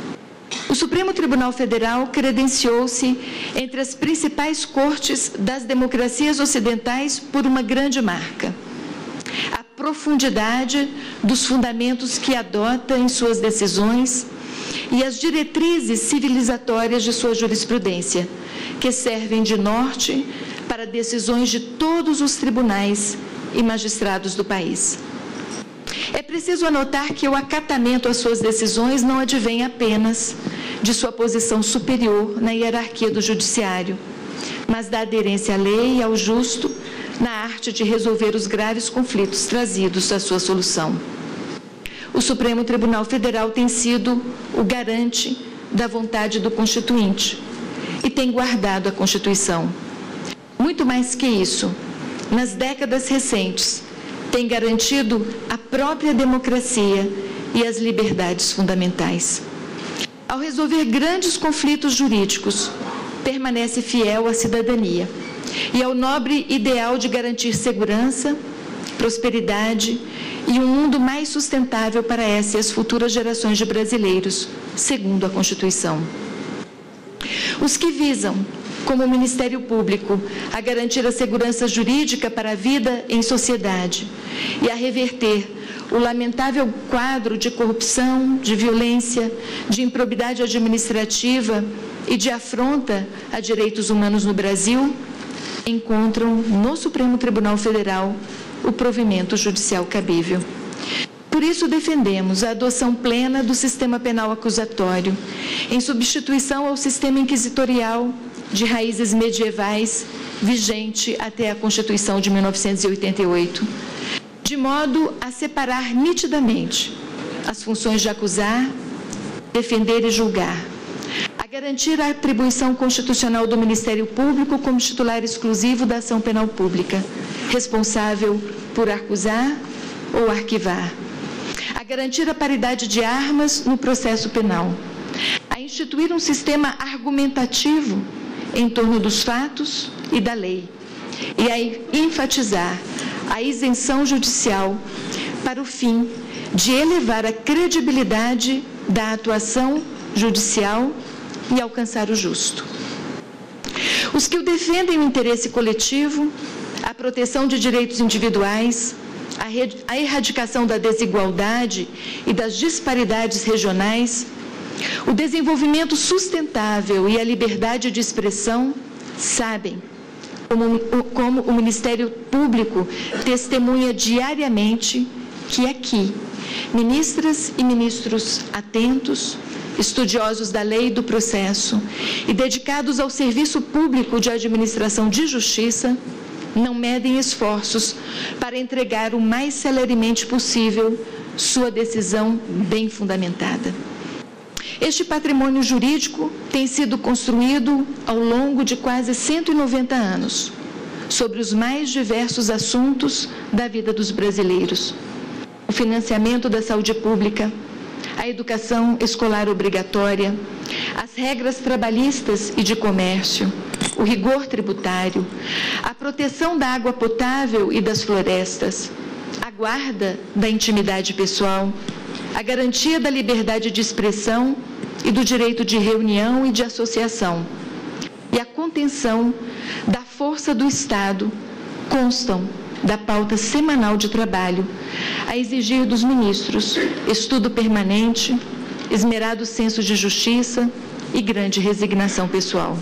O Supremo Tribunal Federal credenciou-se entre as principais cortes das democracias ocidentais por uma grande marca: a profundidade dos fundamentos que adota em suas decisões e as diretrizes civilizatórias de sua jurisprudência, que servem de norte para decisões de todos os tribunais e magistrados do país. É preciso anotar que o acatamento às suas decisões não advém apenas de sua posição superior na hierarquia do judiciário, mas da aderência à lei e ao justo na arte de resolver os graves conflitos trazidos à sua solução. O Supremo Tribunal Federal tem sido o garante da vontade do Constituinte e tem guardado a Constituição. Muito mais que isso, nas décadas recentes, tem garantido a própria democracia e as liberdades fundamentais. Ao resolver grandes conflitos jurídicos, permanece fiel à cidadania e ao nobre ideal de garantir segurança, prosperidade e um mundo mais sustentável para essa e as futuras gerações de brasileiros, segundo a Constituição. Os que visam, como o Ministério Público, a garantir a segurança jurídica para a vida em sociedade e a reverter o lamentável quadro de corrupção, de violência, de improbidade administrativa e de afronta a direitos humanos no Brasil, encontram no Supremo Tribunal Federal o provimento judicial cabível. Por isso, defendemos a adoção plena do sistema penal acusatório, em substituição ao sistema inquisitorial de raízes medievais, vigente até a Constituição de 1988, de modo a separar nitidamente as funções de acusar, defender e julgar, a garantir a atribuição constitucional do Ministério Público como titular exclusivo da ação penal pública, responsável por acusar ou arquivar, a garantir a paridade de armas no processo penal, a instituir um sistema argumentativo em torno dos fatos e da lei, e a enfatizar a isenção judicial para o fim de elevar a credibilidade da atuação judicial e alcançar o justo. Os que o defendem o interesse coletivo, a proteção de direitos individuais, a erradicação da desigualdade e das disparidades regionais, o desenvolvimento sustentável e a liberdade de expressão, sabem como o Ministério Público testemunha diariamente que aqui, ministras e ministros atentos, estudiosos da lei e do processo e dedicados ao serviço público de administração de justiça, não medem esforços para entregar o mais celeremente possível sua decisão bem fundamentada. Este patrimônio jurídico tem sido construído ao longo de quase 190 anos, sobre os mais diversos assuntos da vida dos brasileiros. o financiamento da saúde pública, a educação escolar obrigatória, as regras trabalhistas e de comércio, o rigor tributário, a proteção da água potável e das florestas, a guarda da intimidade pessoal, a garantia da liberdade de expressão e do direito de reunião e de associação, e a contenção da força do Estado constam da pauta semanal de trabalho, a exigir dos ministros estudo permanente, esmerado senso de justiça e grande resignação pessoal.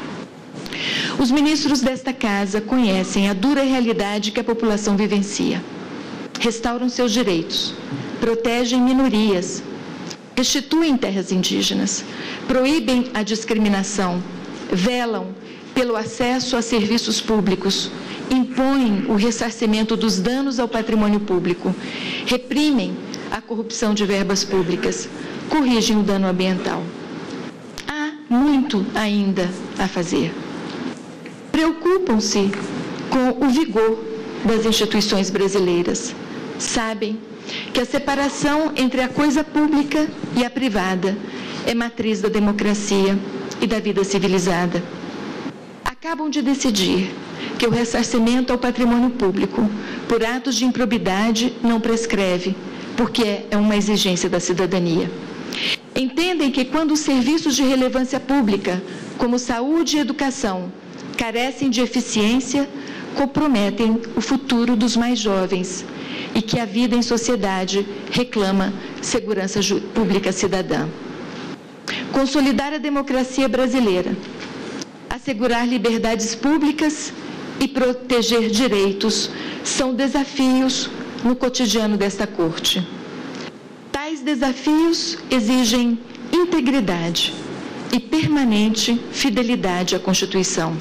Os ministros desta Casa conhecem a dura realidade que a população vivencia. Restauram seus direitos, protegem minorias, restituem terras indígenas, proíbem a discriminação, velam pelo acesso a serviços públicos, impõem o ressarcimento dos danos ao patrimônio público, reprimem a corrupção de verbas públicas, corrigem o dano ambiental. Há muito ainda a fazer. Preocupam-se com o vigor das instituições brasileiras. Sabem que a separação entre a coisa pública e a privada é matriz da democracia e da vida civilizada. Acabam de decidir que o ressarcimento ao patrimônio público por atos de improbidade não prescreve, porque é uma exigência da cidadania. Entendem que quando os serviços de relevância pública, como saúde e educação, carecem de eficiência, comprometem o futuro dos mais jovens e que a vida em sociedade reclama segurança pública cidadã. Consolidar a democracia brasileira, assegurar liberdades públicas e proteger direitos são desafios no cotidiano desta Corte. Tais desafios exigem integridade e permanente fidelidade à Constituição.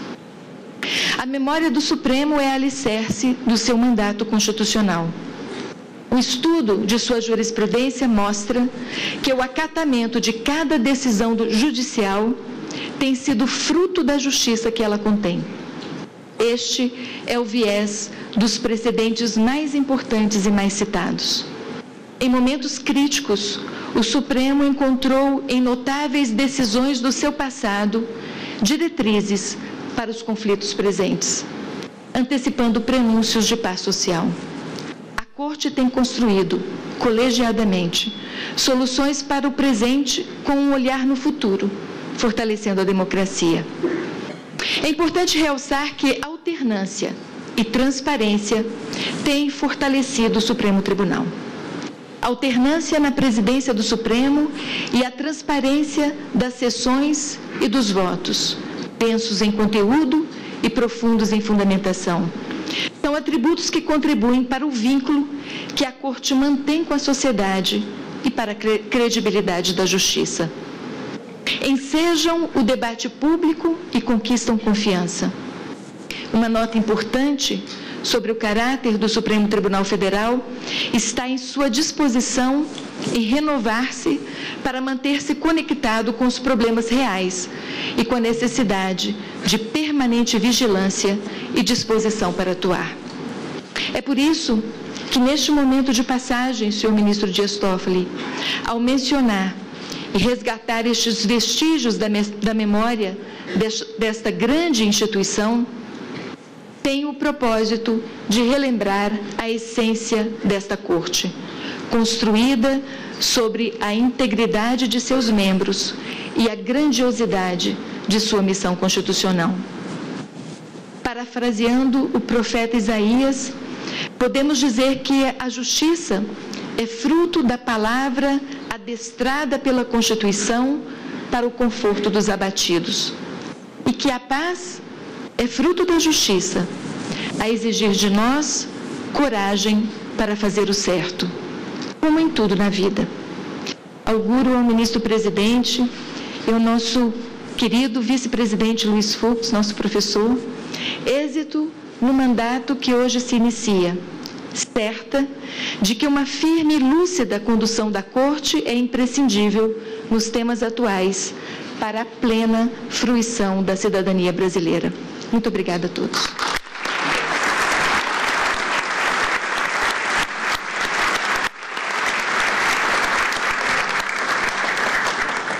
A memória do Supremo é alicerce do seu mandato constitucional. O estudo de sua jurisprudência mostra que o acatamento de cada decisão judicial tem sido fruto da justiça que ela contém. Este é o viés dos precedentes mais importantes e mais citados. Em momentos críticos, o Supremo encontrou em notáveis decisões do seu passado diretrizes para os conflitos presentes, antecipando prenúncios de paz social. A Corte tem construído, colegiadamente, soluções para o presente com um olhar no futuro, fortalecendo a democracia. É importante realçar que alternância e transparência têm fortalecido o Supremo Tribunal. Alternância na presidência do Supremo e a transparência das sessões e dos votos, densos em conteúdo e profundos em fundamentação. São atributos que contribuem para o vínculo que a Corte mantém com a sociedade e para a credibilidade da justiça. Ensejam o debate público e conquistam confiança. Uma nota importante sobre o caráter do Supremo Tribunal Federal está em sua disposição em renovar-se para manter-se conectado com os problemas reais e com a necessidade de permanente vigilância e disposição para atuar. É por isso que, neste momento de passagem, senhor ministro Dias Toffoli, ao mencionar e resgatar estes vestígios da memória desta grande instituição, tem o propósito de relembrar a essência desta Corte, construída sobre a integridade de seus membros e a grandiosidade de sua missão constitucional. Parafraseando o profeta Isaías, podemos dizer que a justiça é fruto da palavra adestrada pela Constituição para o conforto dos abatidos, e que a paz é fruto da justiça, a exigir de nós coragem para fazer o certo, como em tudo na vida. Auguro ao ministro-presidente e ao nosso querido vice-presidente Luiz Fux, nosso professor, êxito no mandato que hoje se inicia, certa de que uma firme e lúcida condução da Corte é imprescindível nos temas atuais para a plena fruição da cidadania brasileira. Muito obrigada a todos.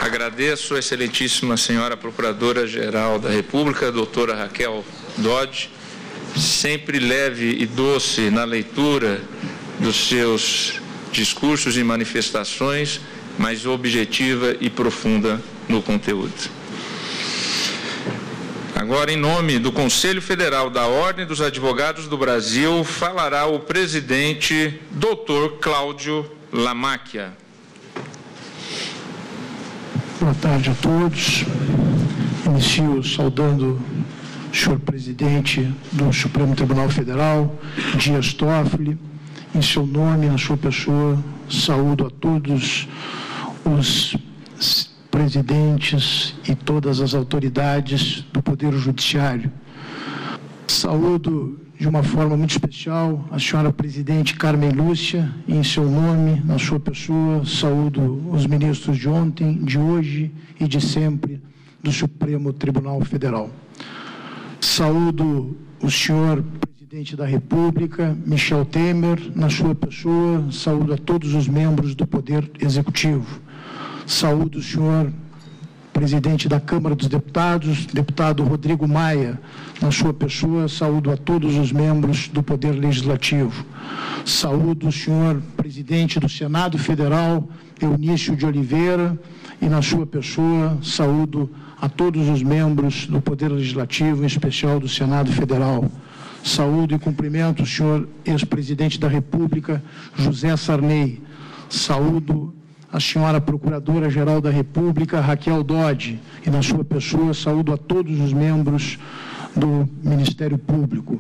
Agradeço a excelentíssima senhora Procuradora-Geral da República, doutora Raquel Dodge, sempre leve e doce na leitura dos seus discursos e manifestações, mas objetiva e profunda no conteúdo. Agora, em nome do Conselho Federal da Ordem dos Advogados do Brasil, falará o presidente Dr. Cláudio Lamáquia. Boa tarde a todos. Inicio saudando o senhor presidente do Supremo Tribunal Federal, Dias Toffoli. Em seu nome, na sua pessoa, saúdo a todos os presidentes e todas as autoridades do Poder Judiciário. Saúdo de uma forma muito especial a senhora presidente Carmen Lúcia, e em seu nome, na sua pessoa, saúdo os ministros de ontem, de hoje e de sempre do Supremo Tribunal Federal. Saúdo o senhor presidente da República, Michel Temer, na sua pessoa, saúdo a todos os membros do Poder Executivo. Saúdo o senhor presidente da Câmara dos Deputados, deputado Rodrigo Maia, na sua pessoa, saúdo a todos os membros do Poder Legislativo. Saúdo o senhor presidente do Senado Federal, Eunício de Oliveira, e na sua pessoa, saúdo a todos os membros do Poder Legislativo, em especial do Senado Federal. Saúdo e cumprimento o senhor ex-presidente da República, José Sarney. Saúdo a senhora Procuradora-Geral da República, Raquel Dodge, e na sua pessoa, saúdo a todos os membros do Ministério Público.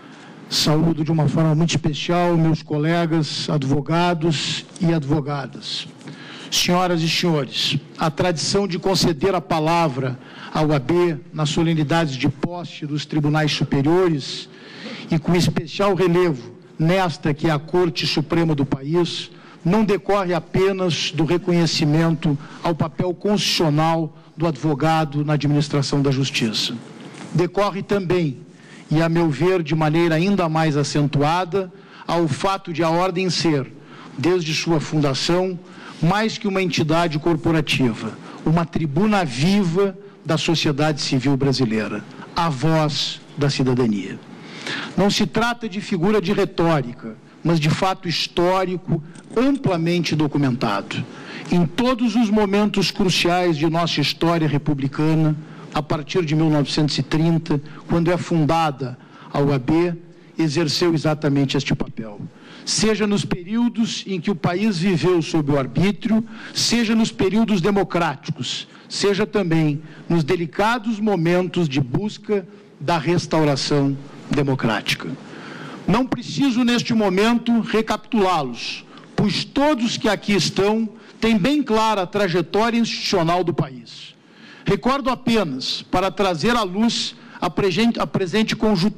Saúdo de uma forma muito especial meus colegas advogados e advogadas. Senhoras e senhores, a tradição de conceder a palavra ao AB nas solenidades de posse dos tribunais superiores, e com especial relevo nesta que é a Corte Suprema do país, não decorre apenas do reconhecimento ao papel constitucional do advogado na administração da justiça. Decorre também, e a meu ver de maneira ainda mais acentuada, ao fato de a Ordem ser, desde sua fundação, mais que uma entidade corporativa, uma tribuna viva da sociedade civil brasileira, a voz da cidadania. Não se trata de figura de retórica, mas de fato histórico, amplamente documentado. Em todos os momentos cruciais de nossa história republicana, a partir de 1930, quando é fundada a OAB, exerceu exatamente este papel. Seja nos períodos em que o país viveu sob o arbítrio, seja nos períodos democráticos, seja também nos delicados momentos de busca da restauração democrática. Não preciso, neste momento, recapitulá-los, pois todos que aqui estão têm bem clara a trajetória institucional do país. Recordo apenas, para trazer à luz a presente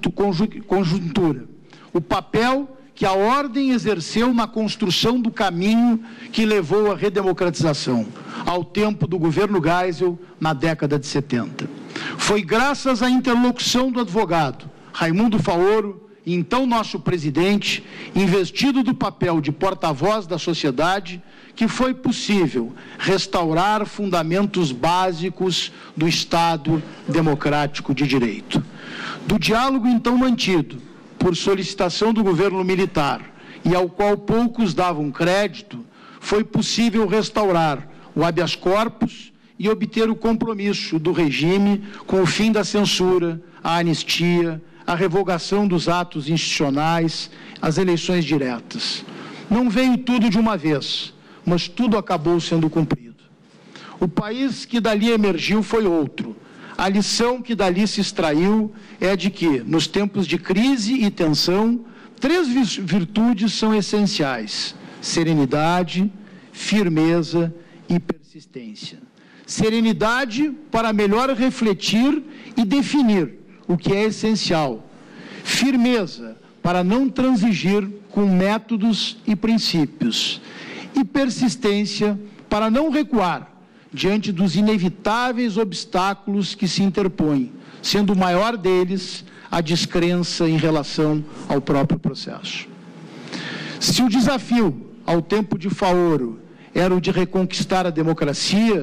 conjuntura, o papel que a Ordem exerceu na construção do caminho que levou à redemocratização, ao tempo do governo Geisel, na década de 70. Foi graças à interlocução do advogado Raimundo Faoro, então nosso presidente, investido do papel de porta-voz da sociedade, que foi possível restaurar fundamentos básicos do Estado democrático de direito. Do diálogo então mantido, por solicitação do governo militar, e ao qual poucos davam crédito, foi possível restaurar o habeas corpus e obter o compromisso do regime com o fim da censura, a anistia, a revogação dos atos institucionais, as eleições diretas. Não veio tudo de uma vez, mas tudo acabou sendo cumprido. O país que dali emergiu foi outro. A lição que dali se extraiu é de que, nos tempos de crise e tensão, três virtudes são essenciais: serenidade, firmeza e persistência. Serenidade para melhor refletir e definir o que é essencial. Firmeza para não transigir com métodos e princípios. E persistência para não recuar diante dos inevitáveis obstáculos que se interpõem, sendo o maior deles a descrença em relação ao próprio processo. Se o desafio ao tempo de Faoro era o de reconquistar a democracia,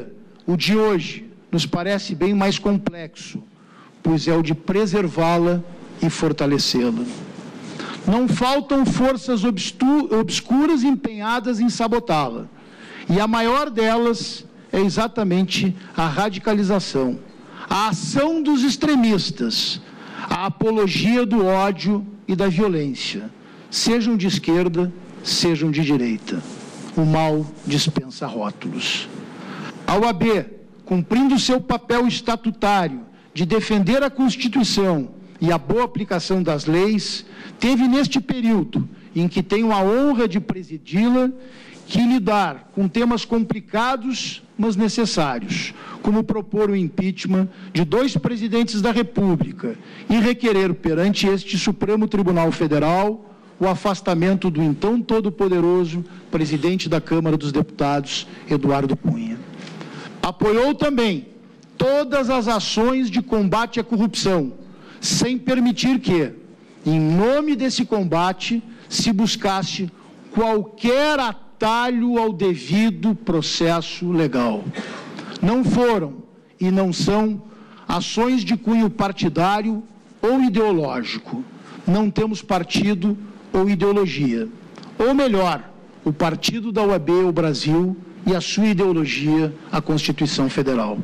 o de hoje nos parece bem mais complexo, pois é o de preservá-la e fortalecê-la. Não faltam forças obscuras empenhadas em sabotá-la, e a maior delas é exatamente a radicalização, a ação dos extremistas, a apologia do ódio e da violência, sejam de esquerda, sejam de direita. O mal dispensa rótulos. A OAB, cumprindo seu papel estatutário de defender a Constituição e a boa aplicação das leis, teve neste período, em que tenho a honra de presidi-la, que lidar com temas complicados, mas necessários, como propor o impeachment de 2 presidentes da República e requerer perante este Supremo Tribunal Federal o afastamento do então todo-poderoso presidente da Câmara dos Deputados, Eduardo Cunha. Apoiou também todas as ações de combate à corrupção, sem permitir que, em nome desse combate, se buscasse qualquer atalho ao devido processo legal. Não foram e não são ações de cunho partidário ou ideológico. Não temos partido ou ideologia. Ou melhor, o partido da OAB é o Brasil e a sua ideologia, a Constituição Federal.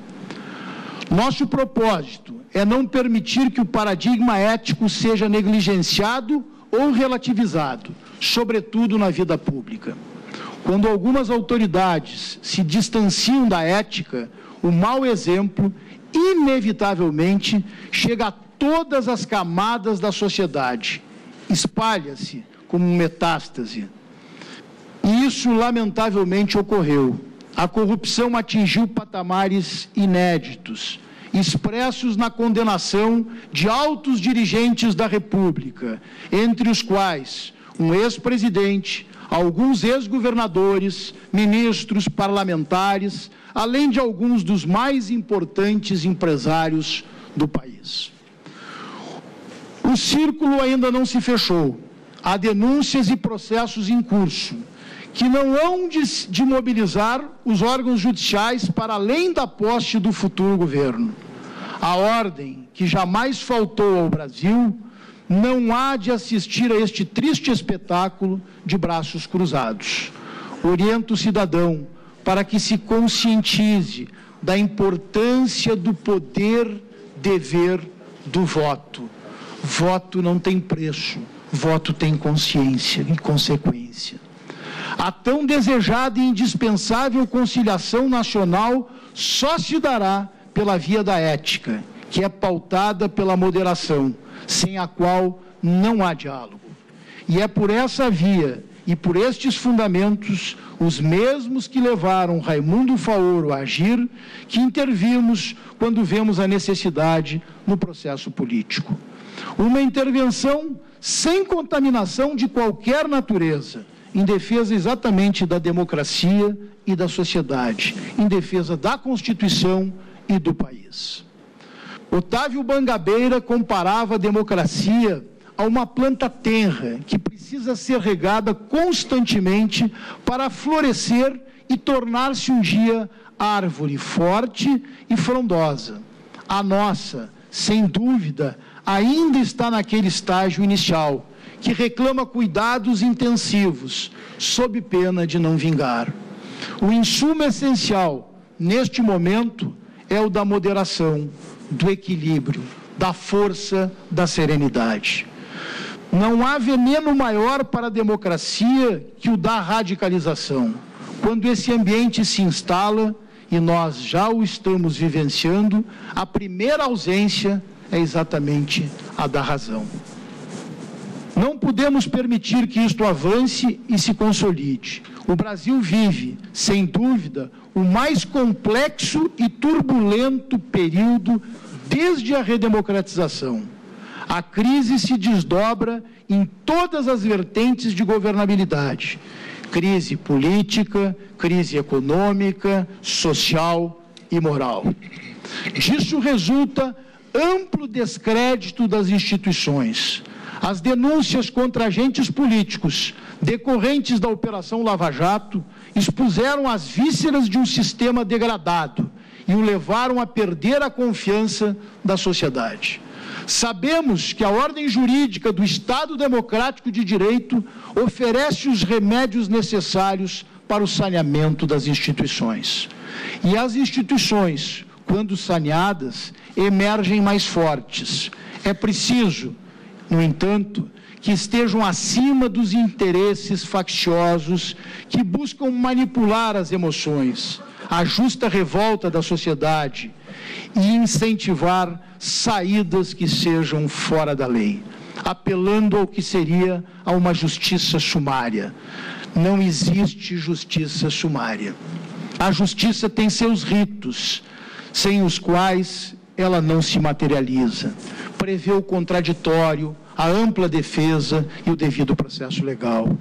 Nosso propósito é não permitir que o paradigma ético seja negligenciado ou relativizado, sobretudo na vida pública. Quando algumas autoridades se distanciam da ética, o mau exemplo, inevitavelmente, chega a todas as camadas da sociedade, espalha-se como metástase. E isso, lamentavelmente, ocorreu. A corrupção atingiu patamares inéditos, expressos na condenação de altos dirigentes da República, entre os quais um ex-presidente, alguns ex-governadores, ministros, parlamentares, além de alguns dos mais importantes empresários do país. O círculo ainda não se fechou. Há denúncias e processos em curso, que não hão de mobilizar os órgãos judiciais para além da posse do futuro governo. A ordem, que jamais faltou ao Brasil, não há de assistir a este triste espetáculo de braços cruzados. Oriento o cidadão para que se conscientize da importância do poder-dever do voto. Voto não tem preço, voto tem consciência e consequência. A tão desejada e indispensável conciliação nacional só se dará pela via da ética, que é pautada pela moderação, sem a qual não há diálogo. E é por essa via e por estes fundamentos, os mesmos que levaram Raimundo Faoro a agir, que intervimos quando vemos a necessidade no processo político. Uma intervenção sem contaminação de qualquer natureza, em defesa exatamente da democracia e da sociedade, em defesa da Constituição e do país. Otávio Bangabeira comparava a democracia a uma planta tenra que precisa ser regada constantemente para florescer e tornar-se um dia árvore forte e frondosa. A nossa, sem dúvida, ainda está naquele estágio inicial, que reclama cuidados intensivos, sob pena de não vingar. O insumo essencial, neste momento, é o da moderação, do equilíbrio, da força, da serenidade. Não há veneno maior para a democracia que o da radicalização. Quando esse ambiente se instala, e nós já o estamos vivenciando, a primeira ausência é exatamente a da razão. Não podemos permitir que isto avance e se consolide. O Brasil vive, sem dúvida, o mais complexo e turbulento período desde a redemocratização. A crise se desdobra em todas as vertentes de governabilidade. Crise política, crise econômica, social e moral. Disso resulta amplo descrédito das instituições. As denúncias contra agentes políticos decorrentes da Operação Lava Jato expuseram as vísceras de um sistema degradado e o levaram a perder a confiança da sociedade. Sabemos que a ordem jurídica do Estado Democrático de Direito oferece os remédios necessários para o saneamento das instituições. E as instituições, quando saneadas, emergem mais fortes. É preciso, no entanto, que estejam acima dos interesses facciosos que buscam manipular as emoções, a justa revolta da sociedade e incentivar saídas que sejam fora da lei, apelando ao que seria a uma justiça sumária. Não existe justiça sumária. A justiça tem seus ritos, sem os quais ela não se materializa. Prevê o contraditório, a ampla defesa e o devido processo legal.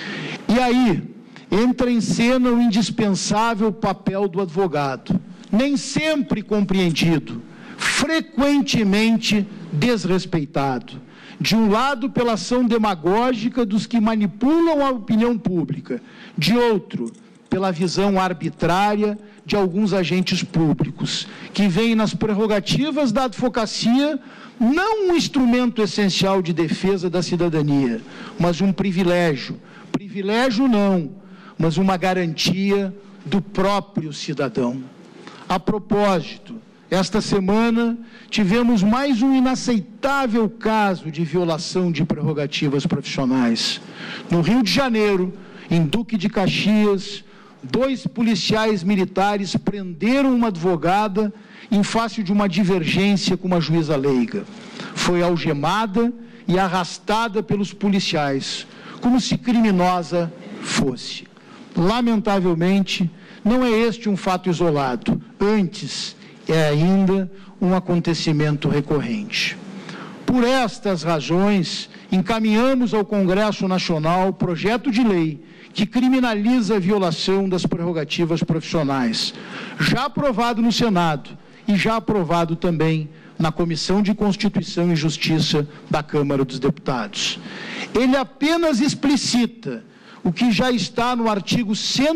E aí entra em cena o indispensável papel do advogado, nem sempre compreendido, frequentemente desrespeitado. De um lado, pela ação demagógica dos que manipulam a opinião pública, de outro, pela visão arbitrária de alguns agentes públicos, que veem nas prerrogativas da advocacia não um instrumento essencial de defesa da cidadania, mas um privilégio. Privilégio não, mas uma garantia do próprio cidadão. A propósito, esta semana tivemos mais um inaceitável caso de violação de prerrogativas profissionais. No Rio de Janeiro, em Duque de Caxias, 2 policiais militares prenderam uma advogada em face de uma divergência com uma juíza leiga. Foi algemada e arrastada pelos policiais, como se criminosa fosse. Lamentavelmente, não é este um fato isolado, antes é ainda um acontecimento recorrente. Por estas razões, encaminhamos ao Congresso Nacional projeto de lei que criminaliza a violação das prerrogativas profissionais, já aprovado no Senado e já aprovado também na Comissão de Constituição e Justiça da Câmara dos Deputados. Ele apenas explicita o que já está no artigo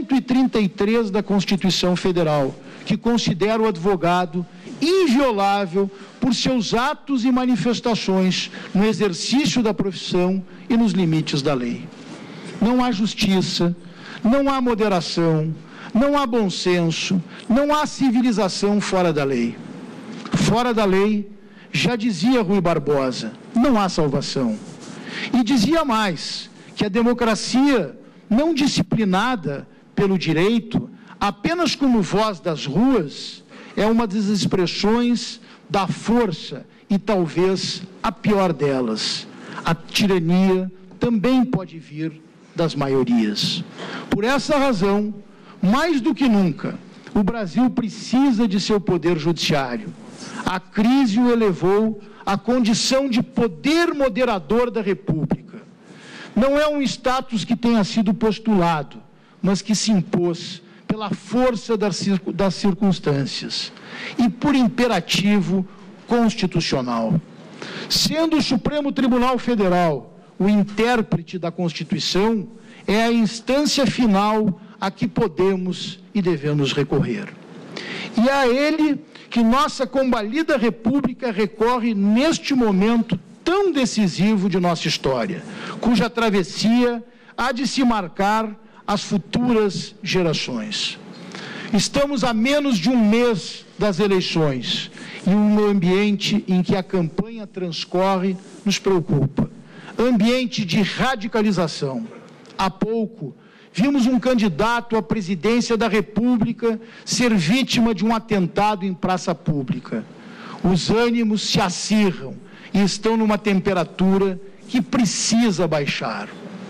133 da Constituição Federal, que considera o advogado inviolável por seus atos e manifestações no exercício da profissão e nos limites da lei. Não há justiça, não há moderação, não há bom senso, não há civilização fora da lei. Fora da lei, já dizia Rui Barbosa, não há salvação. E dizia mais, que a democracia não disciplinada pelo direito, apenas como voz das ruas, é uma das expressões da força e talvez a pior delas. A tirania também pode vir das maiorias. Por essa razão, mais do que nunca, o Brasil precisa de seu poder judiciário. A crise o elevou à condição de poder moderador da República. Não é um status que tenha sido postulado, mas que se impôs pela força das circunstâncias e por imperativo constitucional. Sendo o Supremo Tribunal Federal o intérprete da Constituição, é a instância final a que podemos e devemos recorrer. E é a ele que nossa combalida República recorre neste momento tão decisivo de nossa história, cuja travessia há de se marcar as futuras gerações. Estamos a menos de um mês das eleições e um ambiente em que a campanha transcorre nos preocupa. Ambiente de radicalização. Há pouco, vimos um candidato à presidência da República ser vítima de um atentado em praça pública. Os ânimos se acirram e estão numa temperatura que precisa baixar.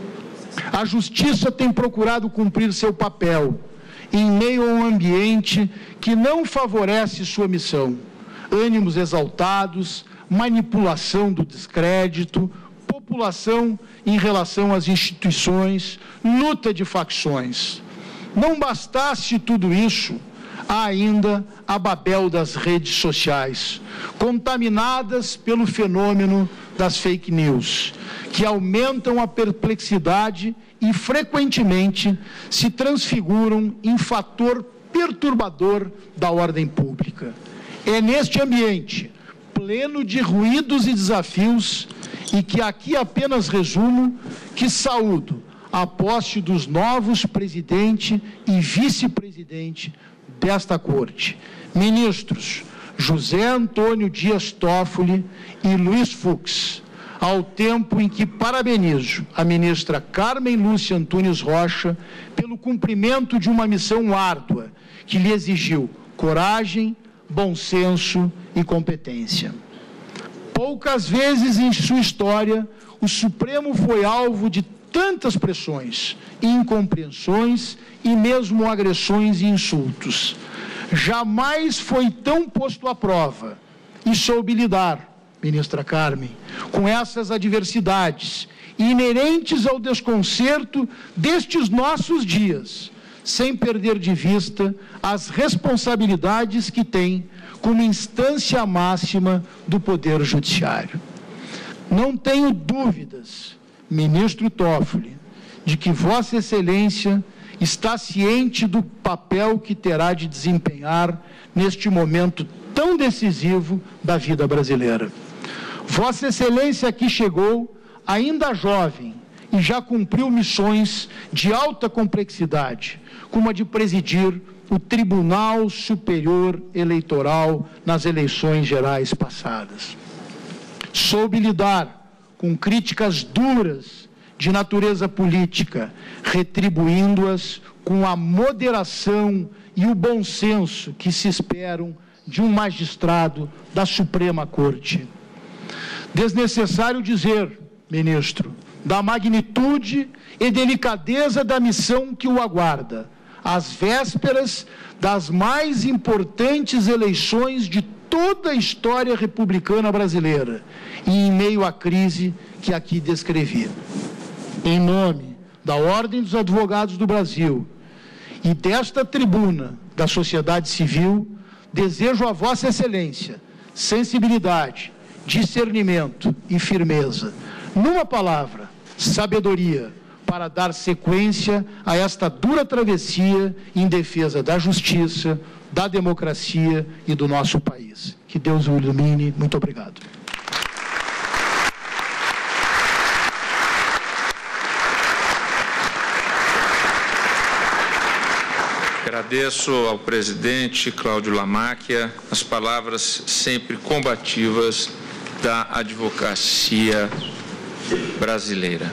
A Justiça tem procurado cumprir seu papel em meio a um ambiente que não favorece sua missão. Ânimos exaltados, manipulação do descrédito, população em relação às instituições, luta de facções. Não bastasse tudo isso, há ainda a Babel das redes sociais, contaminadas pelo fenômeno das fake news, que aumentam a perplexidade e frequentemente se transfiguram em fator perturbador da ordem pública. É neste ambiente, pleno de ruídos e desafios, e que aqui apenas resumo, que saúdo a posse dos novos presidente e vice-presidente desta Corte, ministros José Antônio Dias Toffoli e Luiz Fux, ao tempo em que parabenizo a ministra Carmen Lúcia Antunes Rocha pelo cumprimento de uma missão árdua que lhe exigiu coragem, bom senso e competência. Poucas vezes em sua história, o Supremo foi alvo de tantas pressões, incompreensões e mesmo agressões e insultos. Jamais foi tão posto à prova e soube lidar, ministra Carmen, com essas adversidades inerentes ao desconcerto destes nossos dias, sem perder de vista as responsabilidades que tem como instância máxima do Poder Judiciário. Não tenho dúvidas, ministro Toffoli, de que Vossa Excelência está ciente do papel que terá de desempenhar neste momento tão decisivo da vida brasileira. Vossa Excelência aqui chegou ainda jovem e já cumpriu missões de alta complexidade, como a de presidir o Tribunal Superior Eleitoral nas eleições gerais passadas. Soube lidar com críticas duras de natureza política, retribuindo-as com a moderação e o bom senso que se esperam de um magistrado da Suprema Corte. Desnecessário dizer, ministro, da magnitude e delicadeza da missão que o aguarda, às vésperas das mais importantes eleições de toda a história republicana brasileira e em meio à crise que aqui descrevi. Em nome da Ordem dos Advogados do Brasil e desta tribuna da sociedade civil, desejo a Vossa Excelência sensibilidade, discernimento e firmeza. Numa palavra, sabedoria, para dar sequência a esta dura travessia em defesa da justiça, da democracia e do nosso país. Que Deus o ilumine. Muito obrigado. Agradeço ao presidente Cláudio Lamáquia as palavras sempre combativas da advocacia brasileira.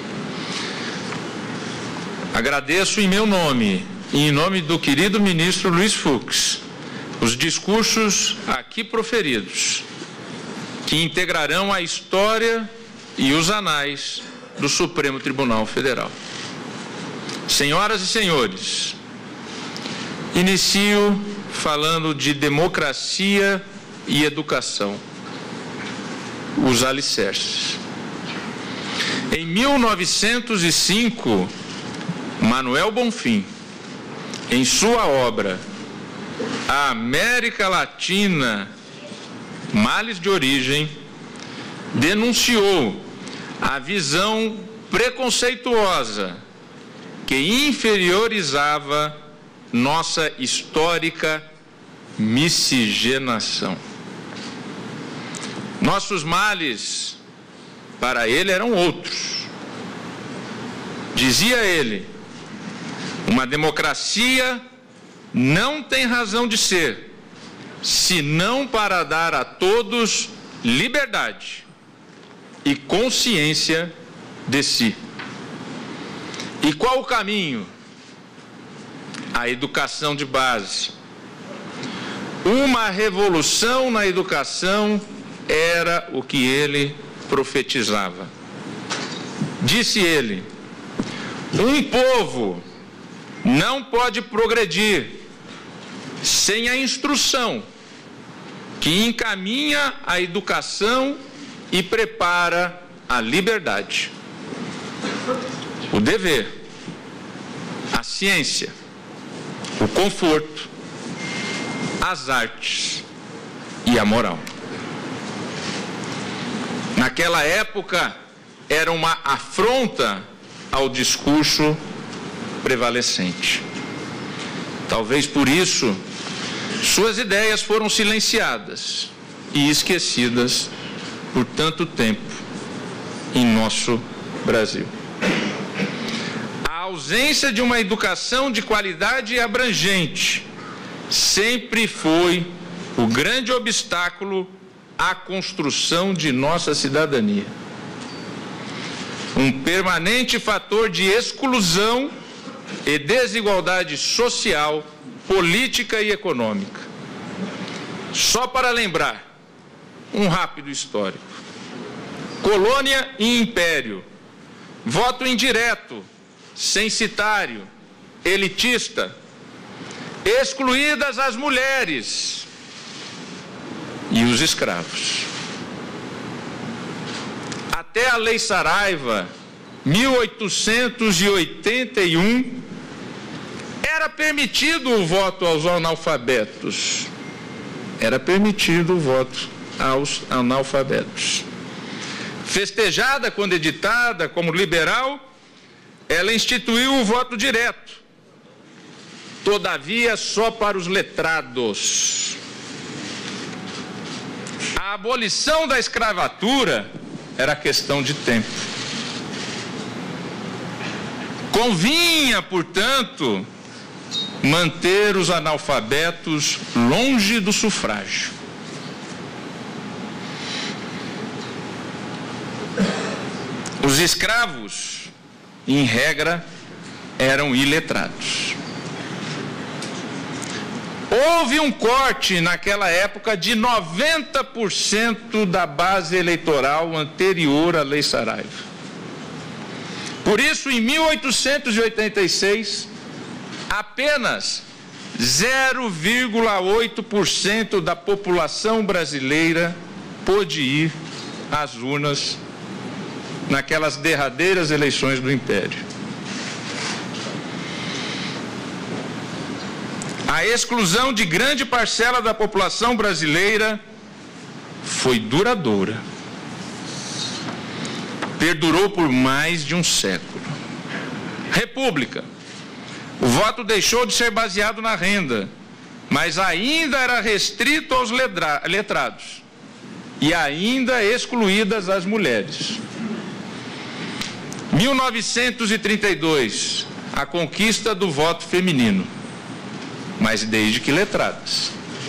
Agradeço em meu nome e em nome do querido ministro Luiz Fux os discursos aqui proferidos, que integrarão a história e os anais do Supremo Tribunal Federal. Senhoras e senhores, inicio falando de democracia e educação, os alicerces. Em 1905, Manuel Bonfim, em sua obra A América Latina, Males de Origem, denunciou a visão preconceituosa que inferiorizava nossa histórica miscigenação. Nossos males, para ele, eram outros. Dizia ele: uma democracia não tem razão de ser, senão para dar a todos liberdade e consciência de si. E qual o caminho? A educação de base. Uma revolução na educação era o que ele profetizava. Disse ele: um povo não pode progredir sem a instrução que encaminha a educação e prepara a liberdade. O dever, a ciência, o conforto, as artes e a moral. Naquela época, era uma afronta ao discurso prevalecente. Talvez por isso, suas ideias foram silenciadas e esquecidas por tanto tempo em nosso Brasil. A ausência de uma educação de qualidade e abrangente sempre foi o grande obstáculo à construção de nossa cidadania. Um permanente fator de exclusão e desigualdade social, política e econômica. Só para lembrar, um rápido histórico. Colônia e império, voto indireto, censitário, elitista, excluídas as mulheres e os escravos. Até a Lei Saraiva, 1881, era permitido o voto aos analfabetos. Era permitido o voto aos analfabetos. Festejada quando editada como liberal, ela instituiu o voto direto. Todavia, só para os letrados. A abolição da escravatura era questão de tempo. Convinha, portanto, manter os analfabetos longe do sufrágio. Os escravos, em regra, eram iletrados. Houve um corte naquela época de 90% da base eleitoral anterior à Lei Saraiva. Por isso, em 1886, apenas 0,8% da população brasileira pôde ir às urnas naquelas derradeiras eleições do Império. A exclusão de grande parcela da população brasileira foi duradoura. Perdurou por mais de um século. República. O voto deixou de ser baseado na renda, mas ainda era restrito aos letrados e ainda excluídas as mulheres. 1932, a conquista do voto feminino, mas desde que letradas.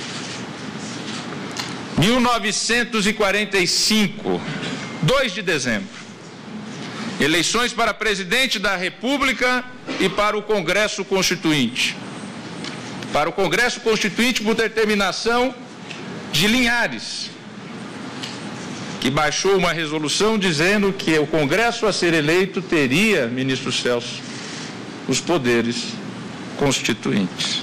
1945, 2 de dezembro, eleições para presidente da República e para o Congresso Constituinte. Para o Congresso Constituinte, por determinação de Linhares, que baixou uma resolução dizendo que o Congresso a ser eleito teria, ministro Celso, os poderes constituintes.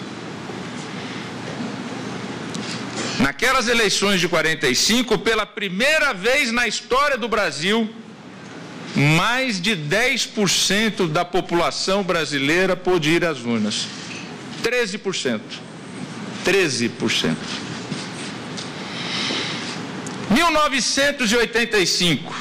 Naquelas eleições de 45, pela primeira vez na história do Brasil, mais de 10% da população brasileira pôde ir às urnas. 13%. 13%. 1985.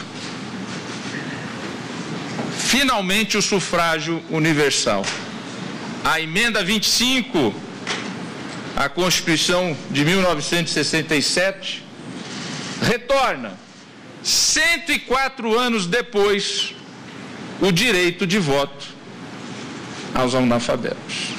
Finalmente o sufrágio universal. A emenda 25 à Constituição de 1967 retorna 104 anos depois o direito de voto aos analfabetos.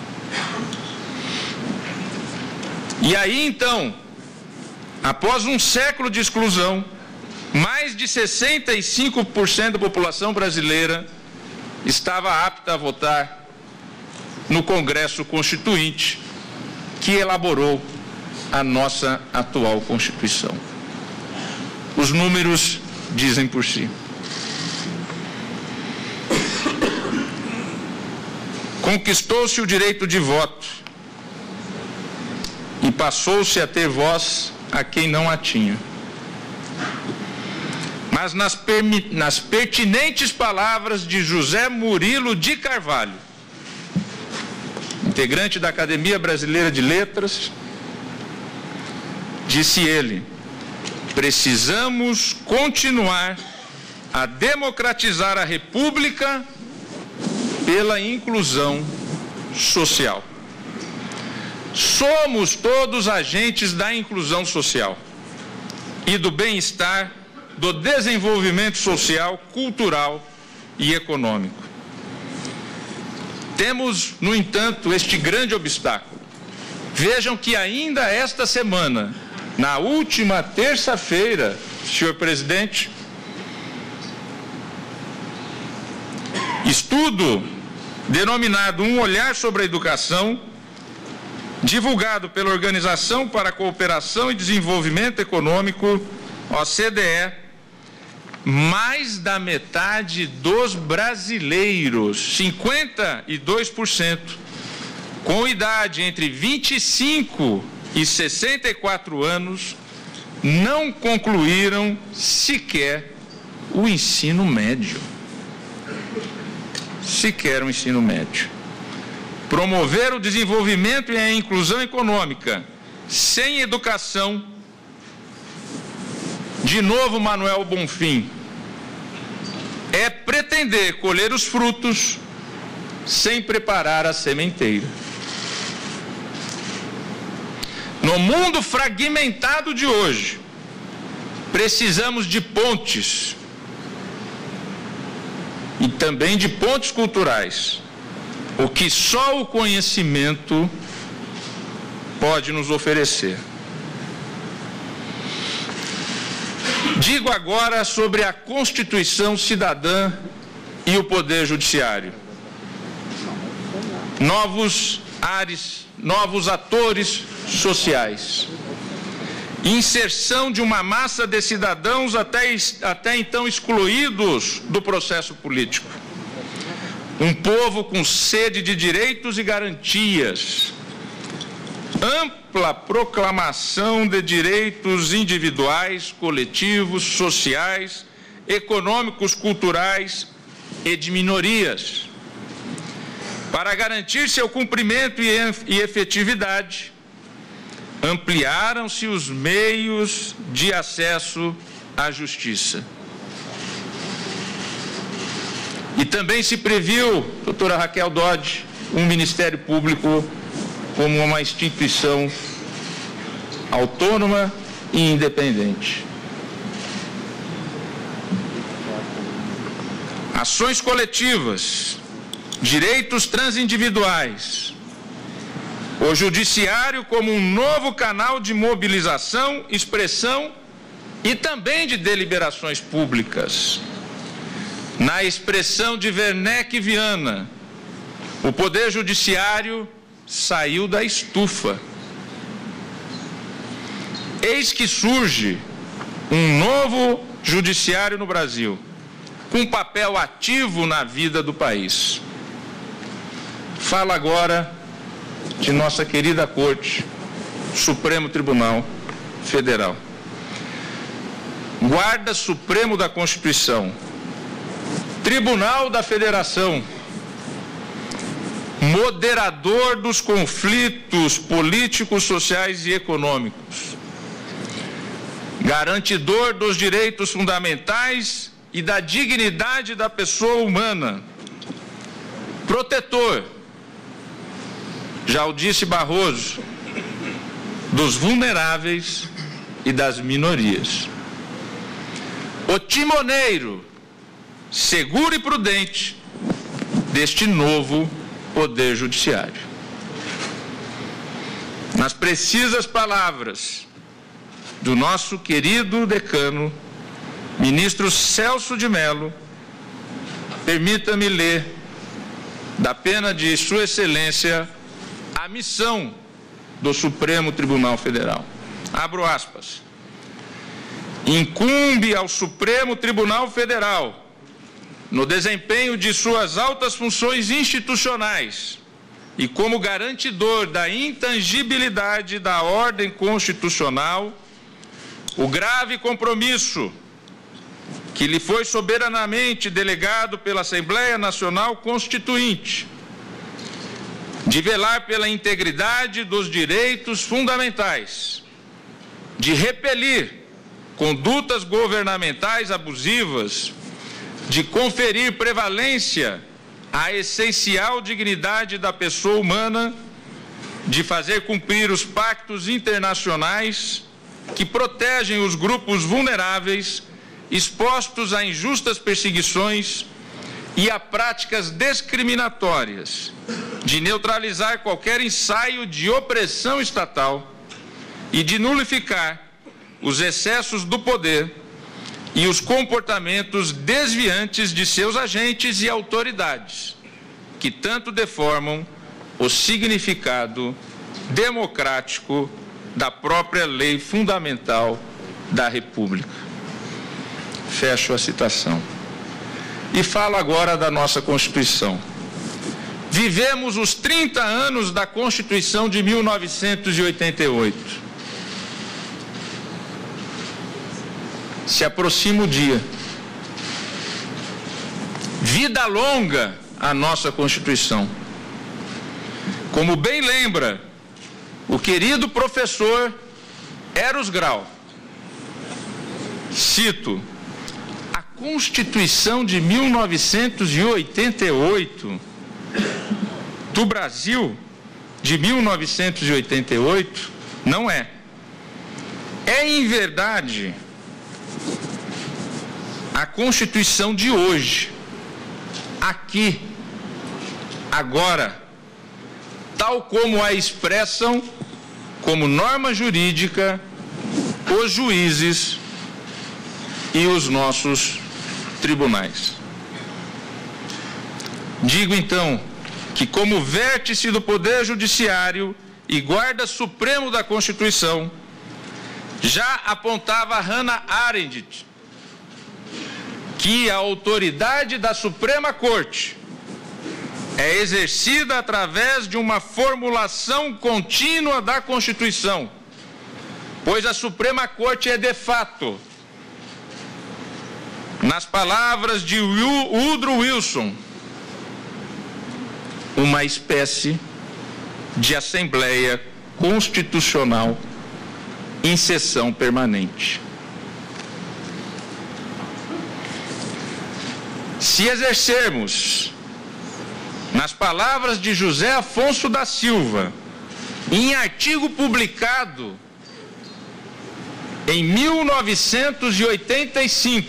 E aí então, após um século de exclusão, mais de 65% da população brasileira estava apta a votar no Congresso Constituinte, que elaborou a nossa atual Constituição. Os números dizem por si. Conquistou-se o direito de voto e passou-se a ter voz a quem não a tinha. Mas nas pertinentes palavras de José Murilo de Carvalho, integrante da Academia Brasileira de Letras, disse ele: precisamos continuar a democratizar a República pela inclusão social. Somos todos agentes da inclusão social e do bem-estar, do desenvolvimento social, cultural e econômico. Temos, no entanto, este grande obstáculo. Vejam que ainda esta semana, na última terça-feira, senhor presidente, estudo denominado Um Olhar sobre a Educação, divulgado pela Organização para a Cooperação e Desenvolvimento Econômico, OCDE, mais da metade dos brasileiros, 52%, com idade entre 25 e 64 anos, não concluíram sequer o ensino médio. Sequer o ensino médio. Promover o desenvolvimento e a inclusão econômica sem educação, de novo Manuel Bonfim, é pretender colher os frutos sem preparar a sementeira. No mundo fragmentado de hoje, precisamos de pontes e também de pontes culturais, o que só o conhecimento pode nos oferecer. Digo agora sobre a Constituição Cidadã e o Poder Judiciário. Novos ares, novos atores sociais. Inserção de uma massa de cidadãos até então excluídos do processo político. Um povo com sede de direitos e garantias. Ampla proclamação de direitos individuais, coletivos, sociais, econômicos, culturais e de minorias. Para garantir seu cumprimento e efetividade, ampliaram-se os meios de acesso à justiça. E também se previu, doutora Raquel Dodge, um Ministério Público como uma instituição autônoma e independente. Ações coletivas, direitos transindividuais, o Judiciário como um novo canal de mobilização, expressão e também de deliberações públicas. Na expressão de Werneck Viana, o Poder Judiciário saiu da estufa. Eis que surge um novo judiciário no Brasil, com papel ativo na vida do país. Falo agora de nossa querida Corte, Supremo Tribunal Federal. Guarda Supremo da Constituição, Tribunal da Federação, moderador dos conflitos políticos, sociais e econômicos, garantidor dos direitos fundamentais e da dignidade da pessoa humana, protetor, já o disse Barroso, dos vulneráveis e das minorias. O timoneiro, seguro e prudente, deste novo Poder Judiciário. Nas precisas palavras do nosso querido decano, ministro Celso de Mello, permita-me ler, da pena de Sua Excelência, a missão do Supremo Tribunal Federal. Abro aspas. Incumbe ao Supremo Tribunal Federal, no desempenho de suas altas funções institucionais e como garantidor da intangibilidade da ordem constitucional, o grave compromisso que lhe foi soberanamente delegado pela Assembleia Nacional Constituinte de velar pela integridade dos direitos fundamentais, de repelir condutas governamentais abusivas, de conferir prevalência à essencial dignidade da pessoa humana de fazer cumprir os pactos internacionais que protegem os grupos vulneráveis expostos a injustas perseguições e a práticas discriminatórias, de neutralizar qualquer ensaio de opressão estatal e de nulificar os excessos do poder e os comportamentos desviantes de seus agentes e autoridades, que tanto deformam o significado democrático da própria lei fundamental da República. Fecho a citação. E falo agora da nossa Constituição. Vivemos os 30 anos da Constituição de 1988. Se aproxima o dia. Vida longa a nossa Constituição. Como bem lembra o querido professor Eros Grau, cito: a Constituição de 1988 do Brasil, de 1988, não é. É, em verdade, a Constituição de hoje, aqui, agora, tal como a expressam como norma jurídica os juízes e os nossos tribunais. Digo então que, como vértice do Poder Judiciário e guarda supremo da Constituição, já apontava Hannah Arendt que a autoridade da Suprema Corte é exercida através de uma formulação contínua da Constituição, pois a Suprema Corte é, de fato, nas palavras de Woodrow Wilson, uma espécie de Assembleia Constitucional em sessão permanente. Se exercermos, nas palavras de José Afonso da Silva, em artigo publicado em 1985,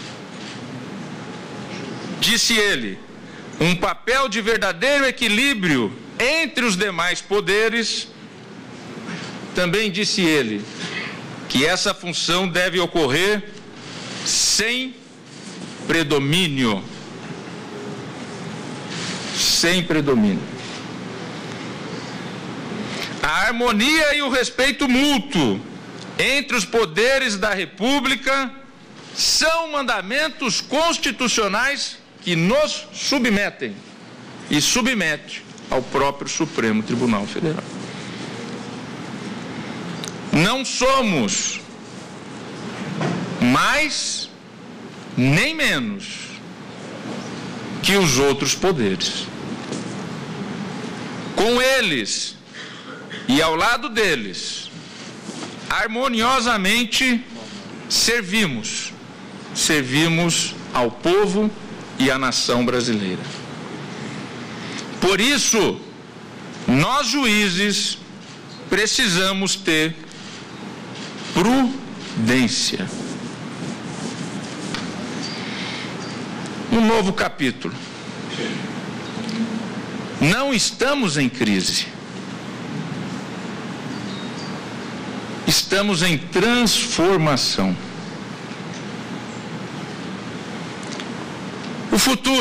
disse ele, um papel de verdadeiro equilíbrio entre os demais poderes, também disse ele que essa função deve ocorrer sem predomínio. Sem predomínio. A harmonia e o respeito mútuo entre os poderes da República são mandamentos constitucionais que nos submetem e submete ao próprio Supremo Tribunal Federal. Não somos mais nem menos que os outros poderes. Com eles e ao lado deles, harmoniosamente servimos ao povo e à nação brasileira. Por isso, nós juízes precisamos ter prudência. Um novo capítulo. Não estamos em crise. Estamos em transformação. O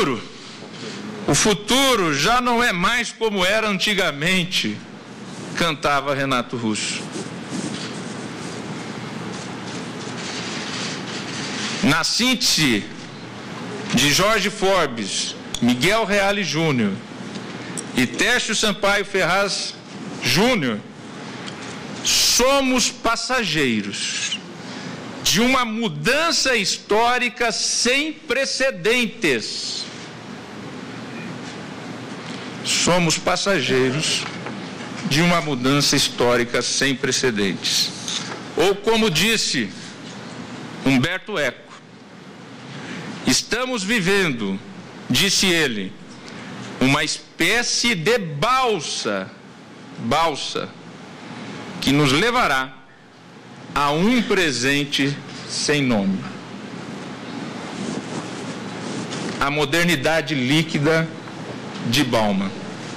futuro já não é mais como era antigamente, cantava Renato Russo. Na síntese de Jorge Forbes, Miguel Reale Júnior e Tércio Sampaio Ferraz Júnior, somos passageiros de uma mudança histórica sem precedentes. Somos passageiros de uma mudança histórica sem precedentes. Ou como disse Humberto Eco, estamos vivendo, disse ele, uma espécie de balsa balsa que nos levará a um presente sem nome. A modernidade líquida de Bauman.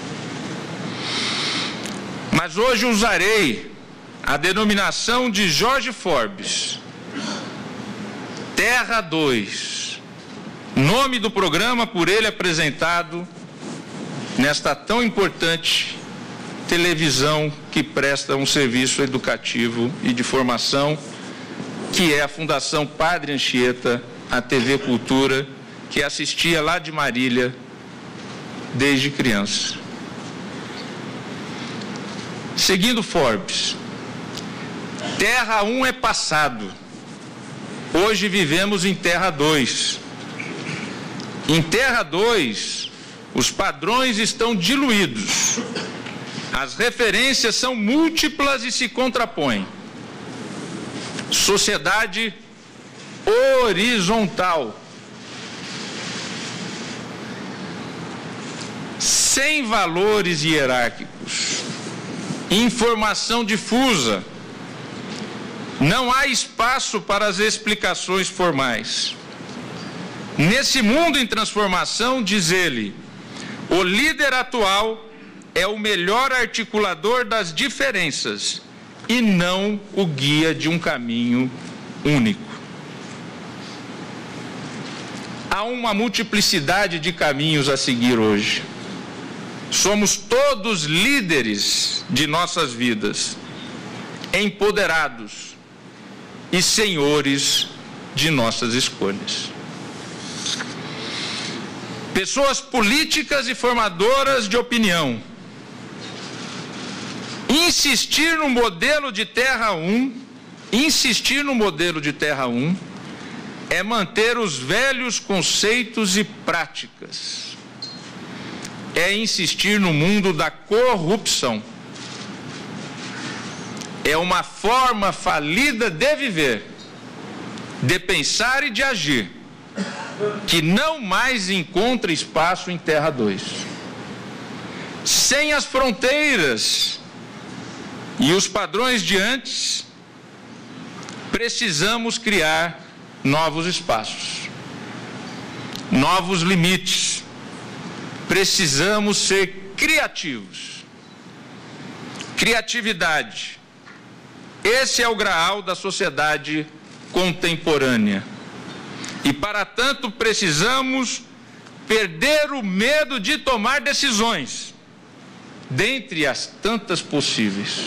Mas hoje usarei a denominação de Jorge Forbes, Terra 2, nome do programa por ele apresentado nesta tão importante televisão que presta um serviço educativo e de formação, que é a Fundação Padre Anchieta, a TV Cultura, que assistia lá de Marília desde criança. Seguindo Forbes, Terra 1 é passado. Hoje vivemos em Terra 2. Em Terra 2, os padrões estão diluídos. As referências são múltiplas e se contrapõem. Sociedade horizontal. Sem valores hierárquicos. Informação difusa. Não há espaço para as explicações formais. Nesse mundo em transformação, diz ele, o líder atual é o melhor articulador das diferenças e não o guia de um caminho único. Há uma multiplicidade de caminhos a seguir hoje. Somos todos líderes de nossas vidas, empoderados e senhores de nossas escolhas. Pessoas políticas e formadoras de opinião. Insistir no modelo de Terra 1, é manter os velhos conceitos e práticas. É insistir no mundo da corrupção. É uma forma falida de viver, de pensar e de agir, que não mais encontra espaço em Terra 2. Sem as fronteiras e os padrões de antes, precisamos criar novos espaços, novos limites. Precisamos ser criativos. Criatividade. Esse é o graal da sociedade contemporânea. E, para tanto, precisamos perder o medo de tomar decisões, dentre as tantas possíveis.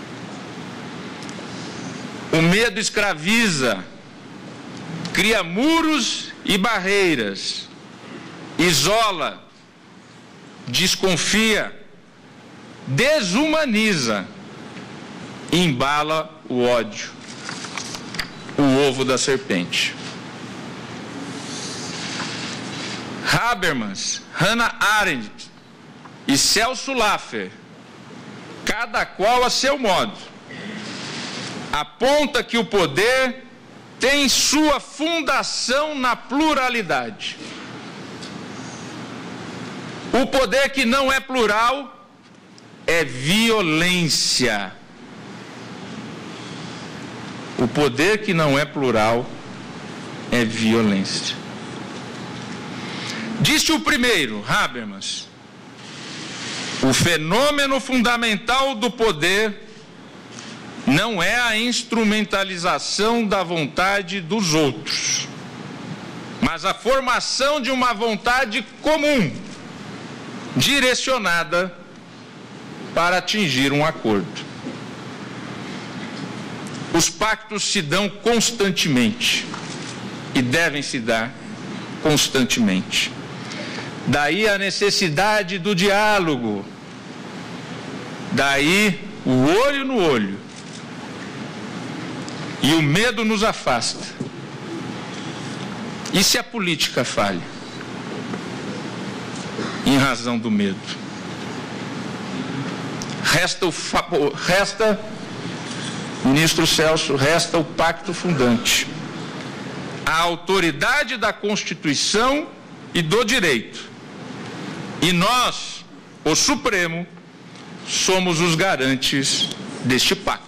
O medo escraviza, cria muros e barreiras, isola, desconfia, desumaniza, embala o ódio, o ovo da serpente. Habermas, Hannah Arendt e Celso Laffer, cada qual a seu modo, aponta que o poder tem sua fundação na pluralidade. O poder que não é plural é violência. O poder que não é plural é violência. Disse o primeiro, Habermas, o fenômeno fundamental do poder não é a instrumentalização da vontade dos outros, mas a formação de uma vontade comum, direcionada para atingir um acordo. Os pactos se dão constantemente e devem se dar constantemente. Daí a necessidade do diálogo, daí o olho no olho. E o medo nos afasta. E se a política falha? Em razão do medo. Ministro Celso, resta o pacto fundante. A autoridade da Constituição e do direito. E nós, o Supremo, somos os garantes deste pacto.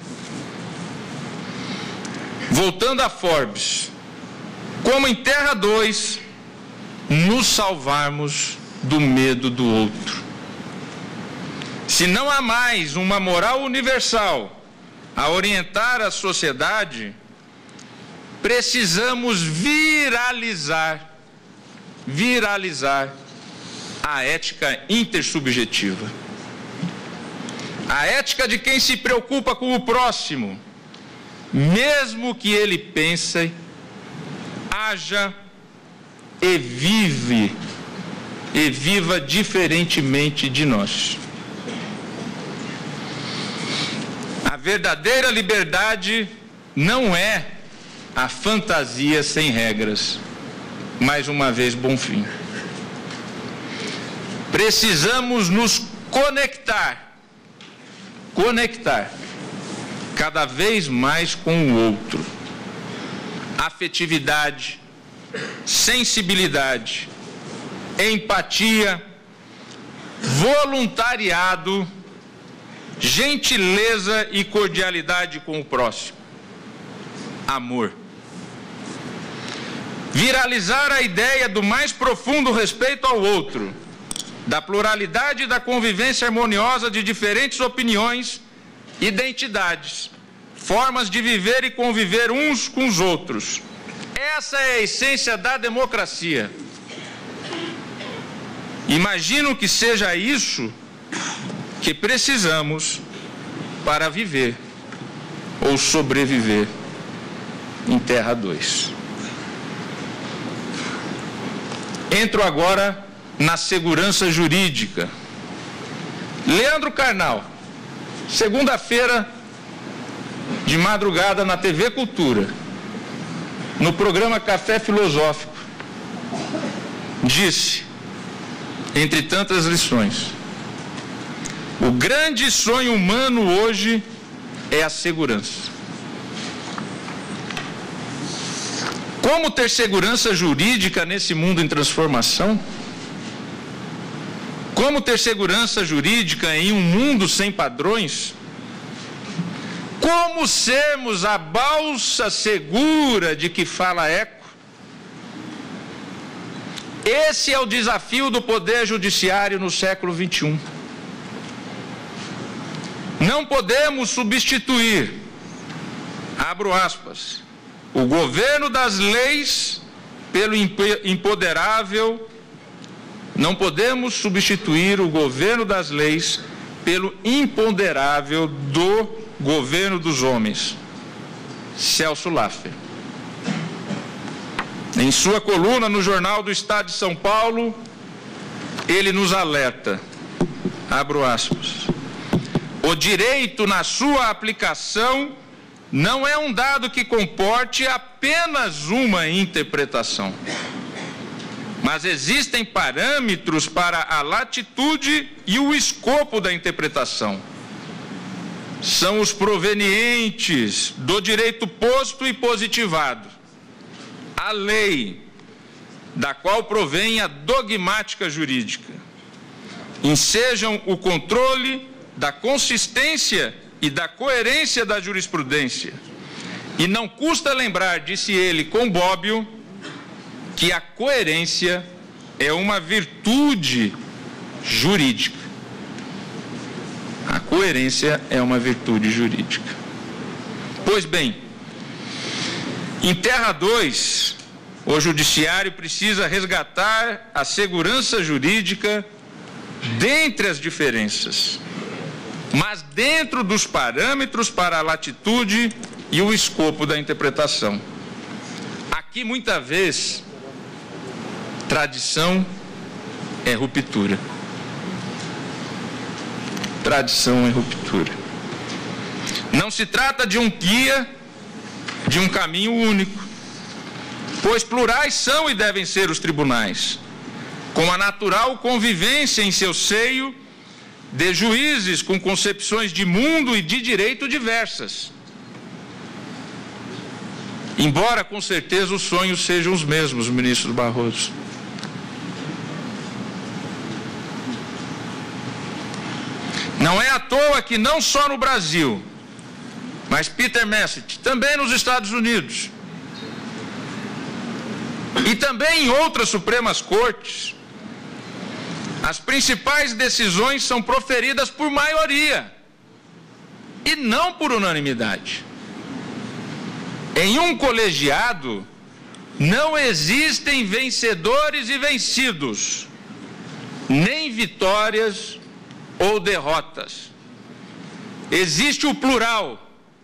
Voltando a Forbes, como em Terra 2, nos salvarmos do medo do outro. Se não há mais uma moral universal a orientar a sociedade, precisamos viralizar a ética intersubjetiva. A ética de quem se preocupa com o próximo, mesmo que ele pense, haja e viva diferentemente de nós. A verdadeira liberdade não é a fantasia sem regras. Mais uma vez, Bonfim. Precisamos nos conectar cada vez mais com o outro. Afetividade, sensibilidade, empatia, voluntariado, gentileza e cordialidade com o próximo. Amor. Viralizar a ideia do mais profundo respeito ao outro, da pluralidade e da convivência harmoniosa de diferentes opiniões, identidades, formas de viver e conviver uns com os outros. Essa é a essência da democracia. Imagino que seja isso que precisamos para viver ou sobreviver em Terra 2. Entro agora na segurança jurídica. Leandro Carnal, segunda-feira de madrugada na TV Cultura, no programa Café Filosófico, disse, entre tantas lições, o grande sonho humano hoje é a segurança. Como ter segurança jurídica nesse mundo em transformação? Como ter segurança jurídica em um mundo sem padrões? Como sermos a balsa segura de que fala Eco? Esse é o desafio do Poder Judiciário no século XXI. Não podemos substituir, abro aspas, o governo das leis pelo imponderável. Não podemos substituir o governo das leis pelo imponderável do governo dos homens. Celso Laffer. Em sua coluna no Jornal do Estado de São Paulo, ele nos alerta, abro aspas, o direito na sua aplicação não é um dado que comporte apenas uma interpretação, mas existem parâmetros para a latitude e o escopo da interpretação. São os provenientes do direito posto e positivado, a lei, da qual provém a dogmática jurídica. Ensejam o controle da consistência e da coerência da jurisprudência. E não custa lembrar, disse ele com Bobbio, que a coerência é uma virtude jurídica. A coerência é uma virtude jurídica. Pois bem, em Terra 2, o Judiciário precisa resgatar a segurança jurídica dentre as diferenças, mas dentro dos parâmetros para a latitude e o escopo da interpretação. Aqui, muitas vezes, tradição é ruptura. Tradição é ruptura. Não se trata de um guia, de um caminho único, pois plurais são e devem ser os tribunais, com a natural convivência em seu seio de juízes com concepções de mundo e de direito diversas. Embora, com certeza, os sonhos sejam os mesmos, ministro Barroso. Não toa que não só no Brasil, mas Peter Messett, também nos Estados Unidos, e também em outras Supremas Cortes, as principais decisões são proferidas por maioria e não por unanimidade. Em um colegiado, não existem vencedores e vencidos, nem vitórias ou derrotas. Existe o plural,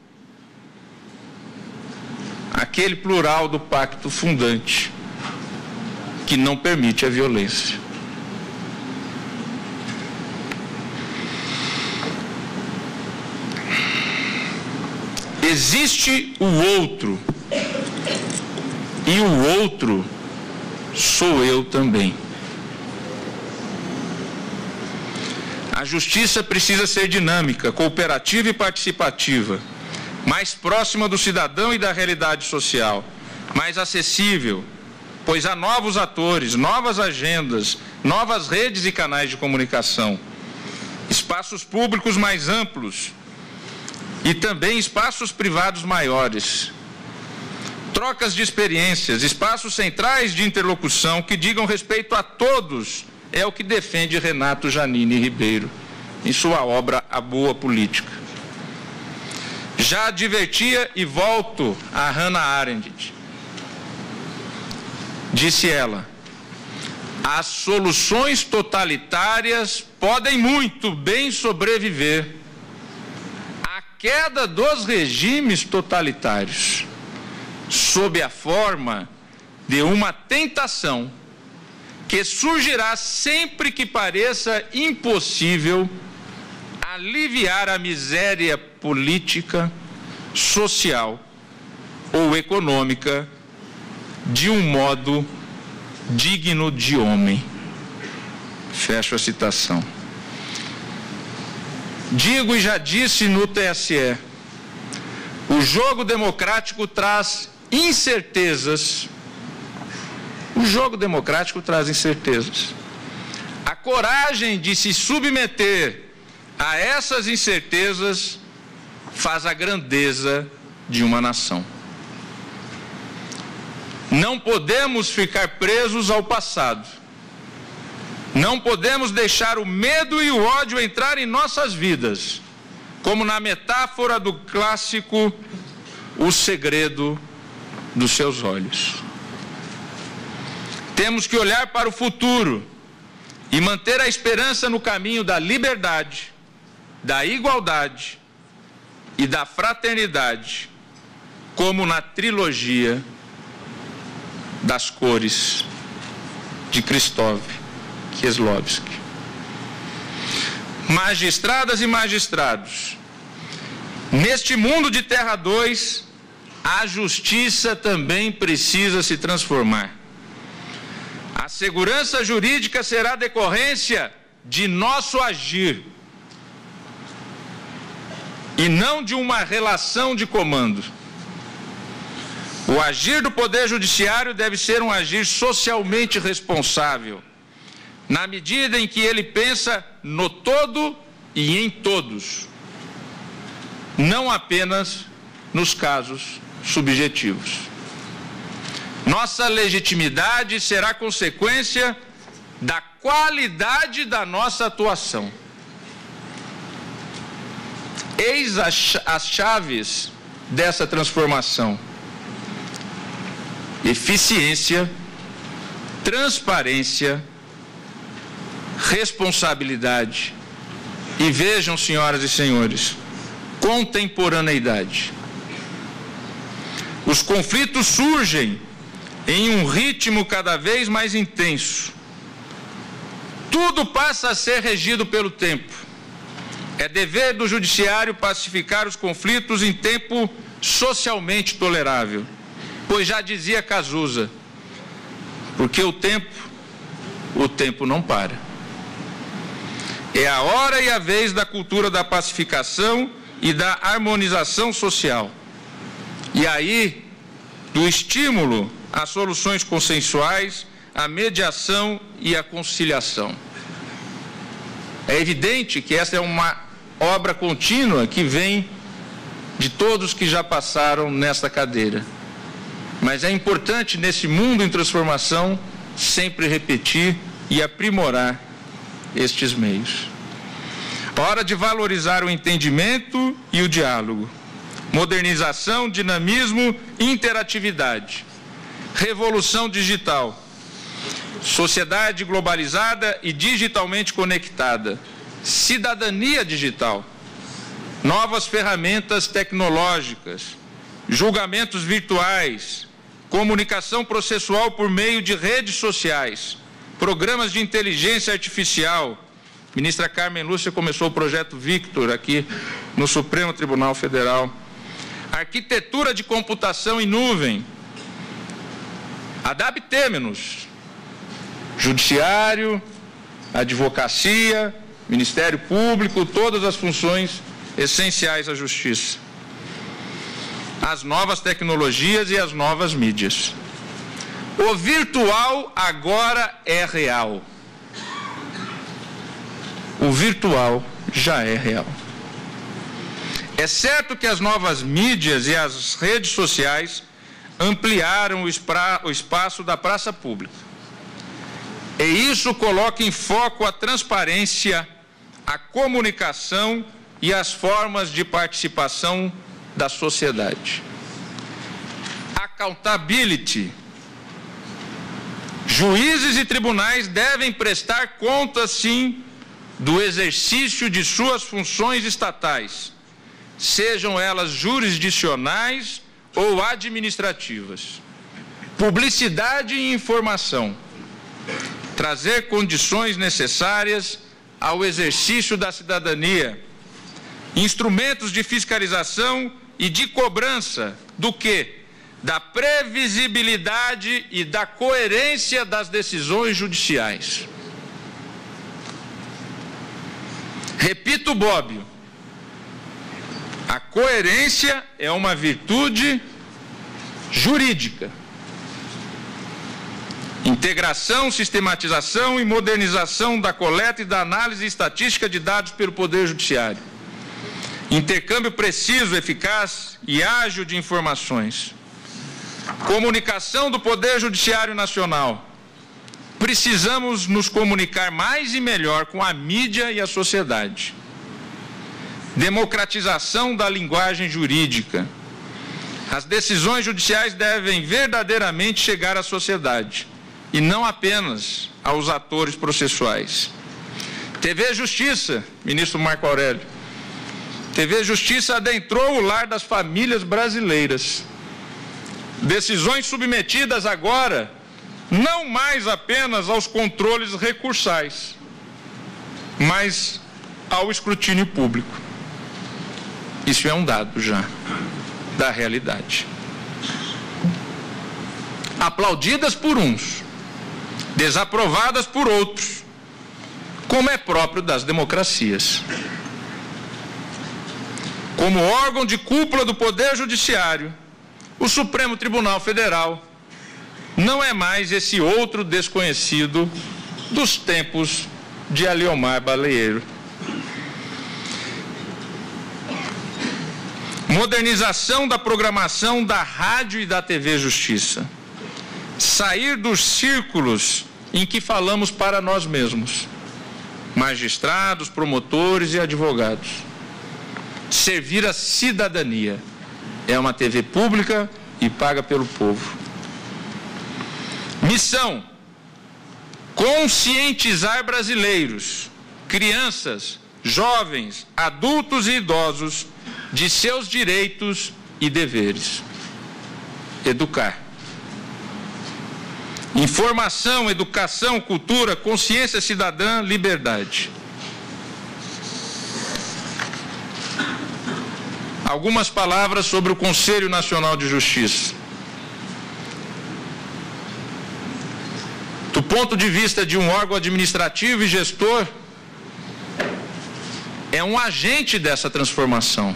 aquele plural do pacto fundante, que não permite a violência. Existe o outro, e o outro sou eu também. A justiça precisa ser dinâmica, cooperativa e participativa, mais próxima do cidadão e da realidade social, mais acessível, pois há novos atores, novas agendas, novas redes e canais de comunicação, espaços públicos mais amplos e também espaços privados maiores, trocas de experiências, espaços centrais de interlocução que digam respeito a todos, é o que defende Renato Janine Ribeiro em sua obra A Boa Política. Já advertia, e volto a Hannah Arendt, disse ela: as soluções totalitárias podem muito bem sobreviver à queda dos regimes totalitários, sob a forma de uma tentação que surgirá sempre que pareça impossível aliviar a miséria política, social ou econômica de um modo digno de homem. Fecho a citação. Digo e já disse no TSE, o jogo democrático traz incertezas. O jogo democrático traz incertezas. A coragem de se submeter a essas incertezas faz a grandeza de uma nação. Não podemos ficar presos ao passado. Não podemos deixar o medo e o ódio entrar em nossas vidas, como na metáfora do clássico O Segredo dos Seus Olhos. Temos que olhar para o futuro e manter a esperança no caminho da liberdade, da igualdade e da fraternidade, como na trilogia das cores de Krzysztof Kieslowski. Magistradas e magistrados, neste mundo de Terra 2, a justiça também precisa se transformar. A segurança jurídica será decorrência de nosso agir e não de uma relação de comando. O agir do Poder Judiciário deve ser um agir socialmente responsável, na medida em que ele pensa no todo e em todos, não apenas nos casos subjetivos. Nossa legitimidade será consequência da qualidade da nossa atuação. Eis as chaves dessa transformação: eficiência, transparência, responsabilidade e, vejam, senhoras e senhores, contemporaneidade. Os conflitos surgem em um ritmo cada vez mais intenso. Tudo passa a ser regido pelo tempo. É dever do judiciário pacificar os conflitos em tempo socialmente tolerável, pois já dizia Cazuza, porque o tempo não para. É a hora e a vez da cultura da pacificação e da harmonização social. E aí, do estímulo a soluções consensuais, a mediação e a conciliação. É evidente que essa é uma obra contínua que vem de todos que já passaram nesta cadeira. Mas é importante, nesse mundo em transformação, sempre repetir e aprimorar estes meios. Hora de valorizar o entendimento e o diálogo. Modernização, dinamismo, interatividade. Revolução digital. Sociedade globalizada e digitalmente conectada. Cidadania digital. Novas ferramentas tecnológicas. Julgamentos virtuais. Comunicação processual por meio de redes sociais. Programas de inteligência artificial. Ministra Carmen Lúcia começou o projeto Victor aqui no Supremo Tribunal Federal. Arquitetura de computação em nuvem. Adaptemo-nos. Judiciário, advocacia, Ministério Público, todas as funções essenciais à justiça. As novas tecnologias e as novas mídias. O virtual agora é real. O virtual já é real. É certo que as novas mídias e as redes sociais ampliaram o espaço da praça pública. E isso coloca em foco a transparência, a comunicação e as formas de participação da sociedade. Accountability. Juízes e tribunais devem prestar conta, sim, do exercício de suas funções estatais, sejam elas jurisdicionais ou administrativas. Publicidade e informação. Trazer condições necessárias ao exercício da cidadania. Instrumentos de fiscalização e de cobrança do quê? Da previsibilidade e da coerência das decisões judiciais. Repito, Bobbio, a coerência é uma virtude jurídica. Integração, sistematização e modernização da coleta e da análise estatística de dados pelo Poder Judiciário. Intercâmbio preciso, eficaz e ágil de informações. Comunicação do Poder Judiciário Nacional. Precisamos nos comunicar mais e melhor com a mídia e a sociedade. Democratização da linguagem jurídica. As decisões judiciais devem verdadeiramente chegar à sociedade e não apenas aos atores processuais. TV Justiça, ministro Marco Aurélio. TV Justiça adentrou o lar das famílias brasileiras. Decisões submetidas agora não mais apenas aos controles recursais, mas ao escrutínio público. Isso é um dado já da realidade. Aplaudidas por uns, desaprovadas por outros, como é próprio das democracias. Como órgão de cúpula do Poder Judiciário, o Supremo Tribunal Federal não é mais esse outro desconhecido dos tempos de Aliomar Baleiro. Modernização da programação da rádio e da TV Justiça. Sair dos círculos em que falamos para nós mesmos, magistrados, promotores e advogados. Servir a cidadania. É uma TV pública e paga pelo povo. Missão: conscientizar brasileiros, crianças, jovens, adultos e idosos de seus direitos e deveres. Educar. Informação, educação, cultura, consciência cidadã, liberdade. Algumas palavras sobre o Conselho Nacional de Justiça. Do ponto de vista de um órgão administrativo e gestor, é um agente dessa transformação.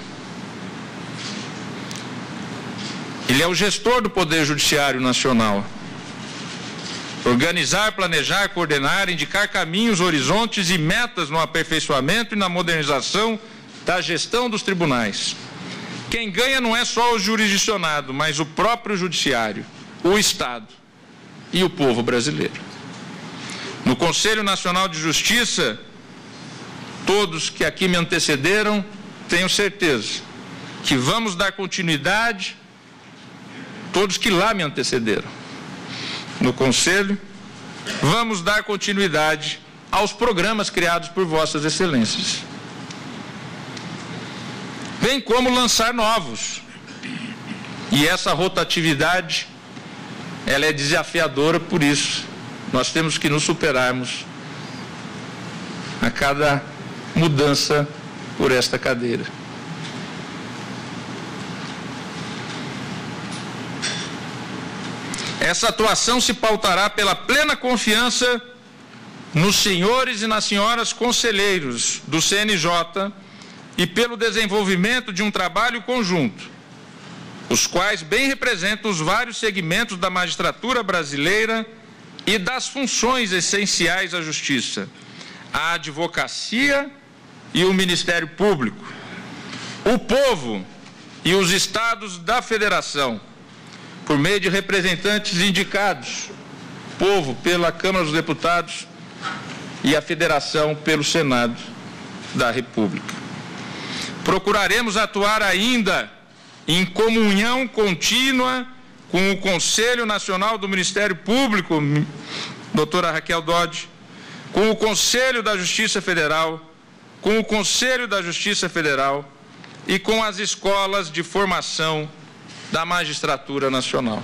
Ele é o gestor do Poder Judiciário Nacional. Organizar, planejar, coordenar, indicar caminhos, horizontes e metas no aperfeiçoamento e na modernização da gestão dos tribunais. Quem ganha não é só o jurisdicionado, mas o próprio judiciário, o Estado e o povo brasileiro. No Conselho Nacional de Justiça, todos que aqui me antecederam, tenho certeza que vamos dar continuidade, todos que lá me antecederam, no Conselho, vamos dar continuidade aos programas criados por Vossas Excelências, bem como lançar novos. E essa rotatividade, ela é desafiadora, por isso nós temos que nos superarmos a cada mudança por esta cadeira. Essa atuação se pautará pela plena confiança nos senhores e nas senhoras conselheiros do CNJ e pelo desenvolvimento de um trabalho conjunto, os quais bem representam os vários segmentos da magistratura brasileira e das funções essenciais à justiça, a advocacia e o Ministério Público, o povo e os estados da federação, por meio de representantes indicados, povo pela Câmara dos Deputados e a federação pelo Senado da República. Procuraremos atuar ainda em comunhão contínua com o Conselho Nacional do Ministério Público, doutora Raquel Dodge, com o Conselho da Justiça Federal, com o Conselho da Justiça Federal e com as escolas de formação da Magistratura Nacional.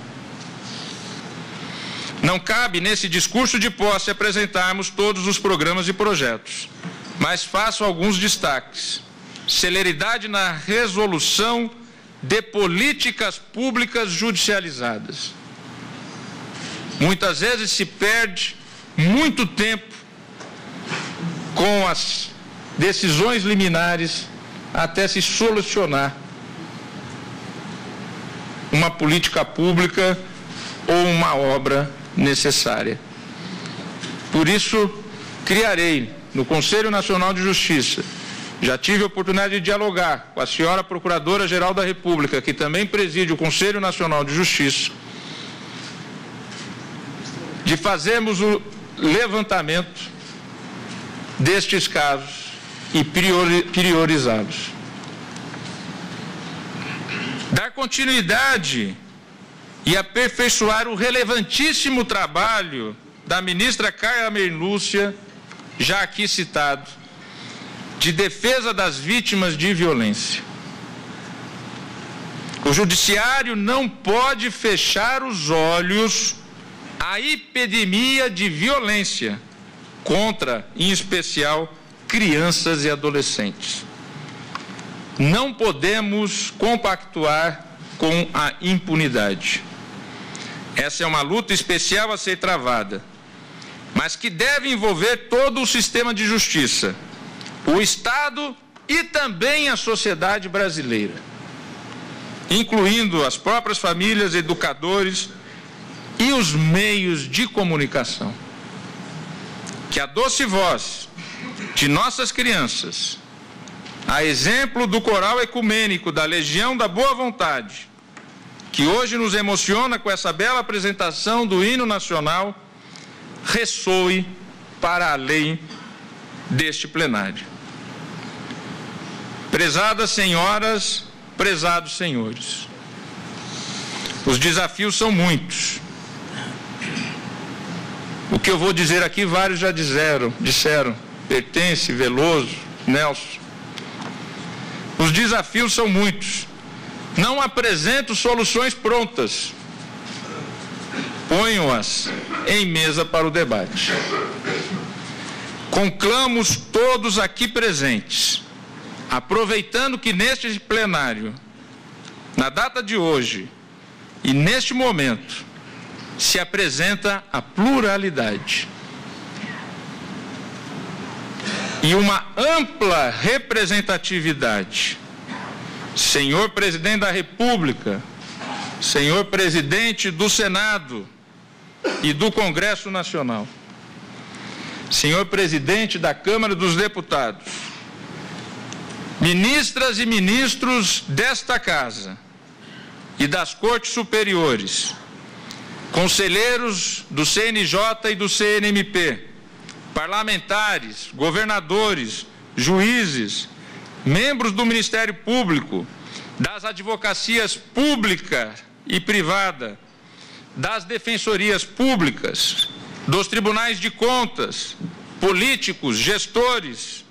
Não cabe nesse discurso de posse apresentarmos todos os programas e projetos, mas faço alguns destaques. Celeridade na resolução de políticas públicas judicializadas. Muitas vezes se perde muito tempo com as decisões liminares até se solucionar uma política pública ou uma obra necessária. Por isso, criarei no Conselho Nacional de Justiça, já tive a oportunidade de dialogar com a senhora Procuradora-Geral da República, que também preside o Conselho Nacional de Justiça, de fazermos o levantamento destes casos e priorizá-los. Dar continuidade e aperfeiçoar o relevantíssimo trabalho da ministra Carmen Lúcia, já aqui citado, de defesa das vítimas de violência. O Judiciário não pode fechar os olhos à epidemia de violência contra, em especial, crianças e adolescentes. Não podemos compactuar com a impunidade. Essa é uma luta especial a ser travada, mas que deve envolver todo o sistema de justiça, o Estado e também a sociedade brasileira, incluindo as próprias famílias, educadores e os meios de comunicação. Que a doce voz de nossas crianças, a exemplo do coral ecumênico da Legião da Boa Vontade, que hoje nos emociona com essa bela apresentação do hino nacional, ressoe para além deste plenário. Prezadas senhoras, prezados senhores, os desafios são muitos. O que eu vou dizer aqui, vários já disseram, Pertence, Veloso, Nelson. Os desafios são muitos. Não apresento soluções prontas. Ponho-as em mesa para o debate. Conclamos todos aqui presentes, aproveitando que neste plenário, na data de hoje e neste momento, se apresenta a pluralidade e uma ampla representatividade. Senhor Presidente da República, Senhor Presidente do Senado e do Congresso Nacional, Senhor Presidente da Câmara dos Deputados, ministras e ministros desta Casa e das Cortes Superiores, conselheiros do CNJ e do CNMP, parlamentares, governadores, juízes, membros do Ministério Público, das advocacias pública e privada, das defensorias públicas, dos tribunais de contas, políticos, gestores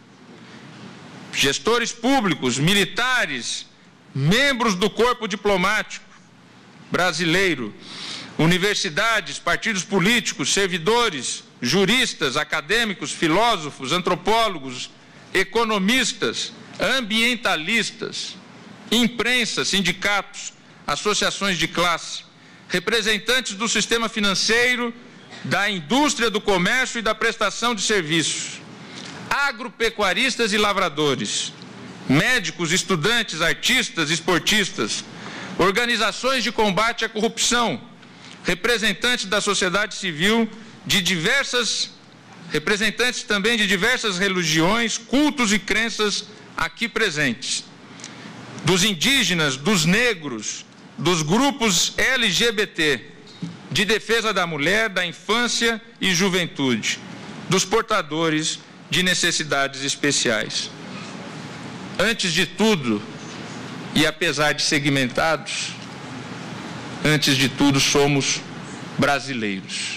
públicos, militares, membros do corpo diplomático brasileiro, universidades, partidos políticos, servidores, juristas, acadêmicos, filósofos, antropólogos, economistas, ambientalistas, imprensa, sindicatos, associações de classe, representantes do sistema financeiro, da indústria, do comércio e da prestação de serviços, agropecuaristas e lavradores, médicos, estudantes, artistas, esportistas, organizações de combate à corrupção, representantes da sociedade civil, representantes também de diversas religiões, cultos e crenças aqui presentes, dos indígenas, dos negros, dos grupos LGBT, de defesa da mulher, da infância e juventude, dos portadores de necessidades especiais. Antes de tudo, e apesar de segmentados, antes de tudo somos brasileiros.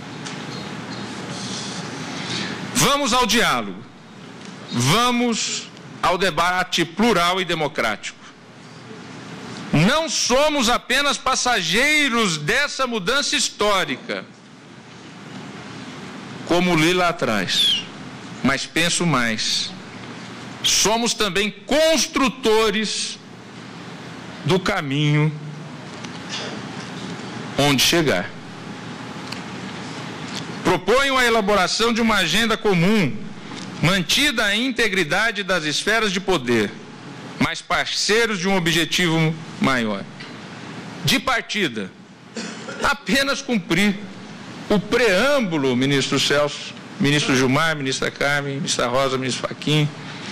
Vamos ao diálogo, vamos ao debate plural e democrático. Não somos apenas passageiros dessa mudança histórica, como li lá atrás, mas penso mais. Somos também construtores do caminho onde chegar. Proponho a elaboração de uma agenda comum, mantida a integridade das esferas de poder, mas parceiros de um objetivo maior. De partida, apenas cumprir o preâmbulo, ministro Celso, ministro Gilmar, ministra Carmen, ministra Rosa, ministro Fachin,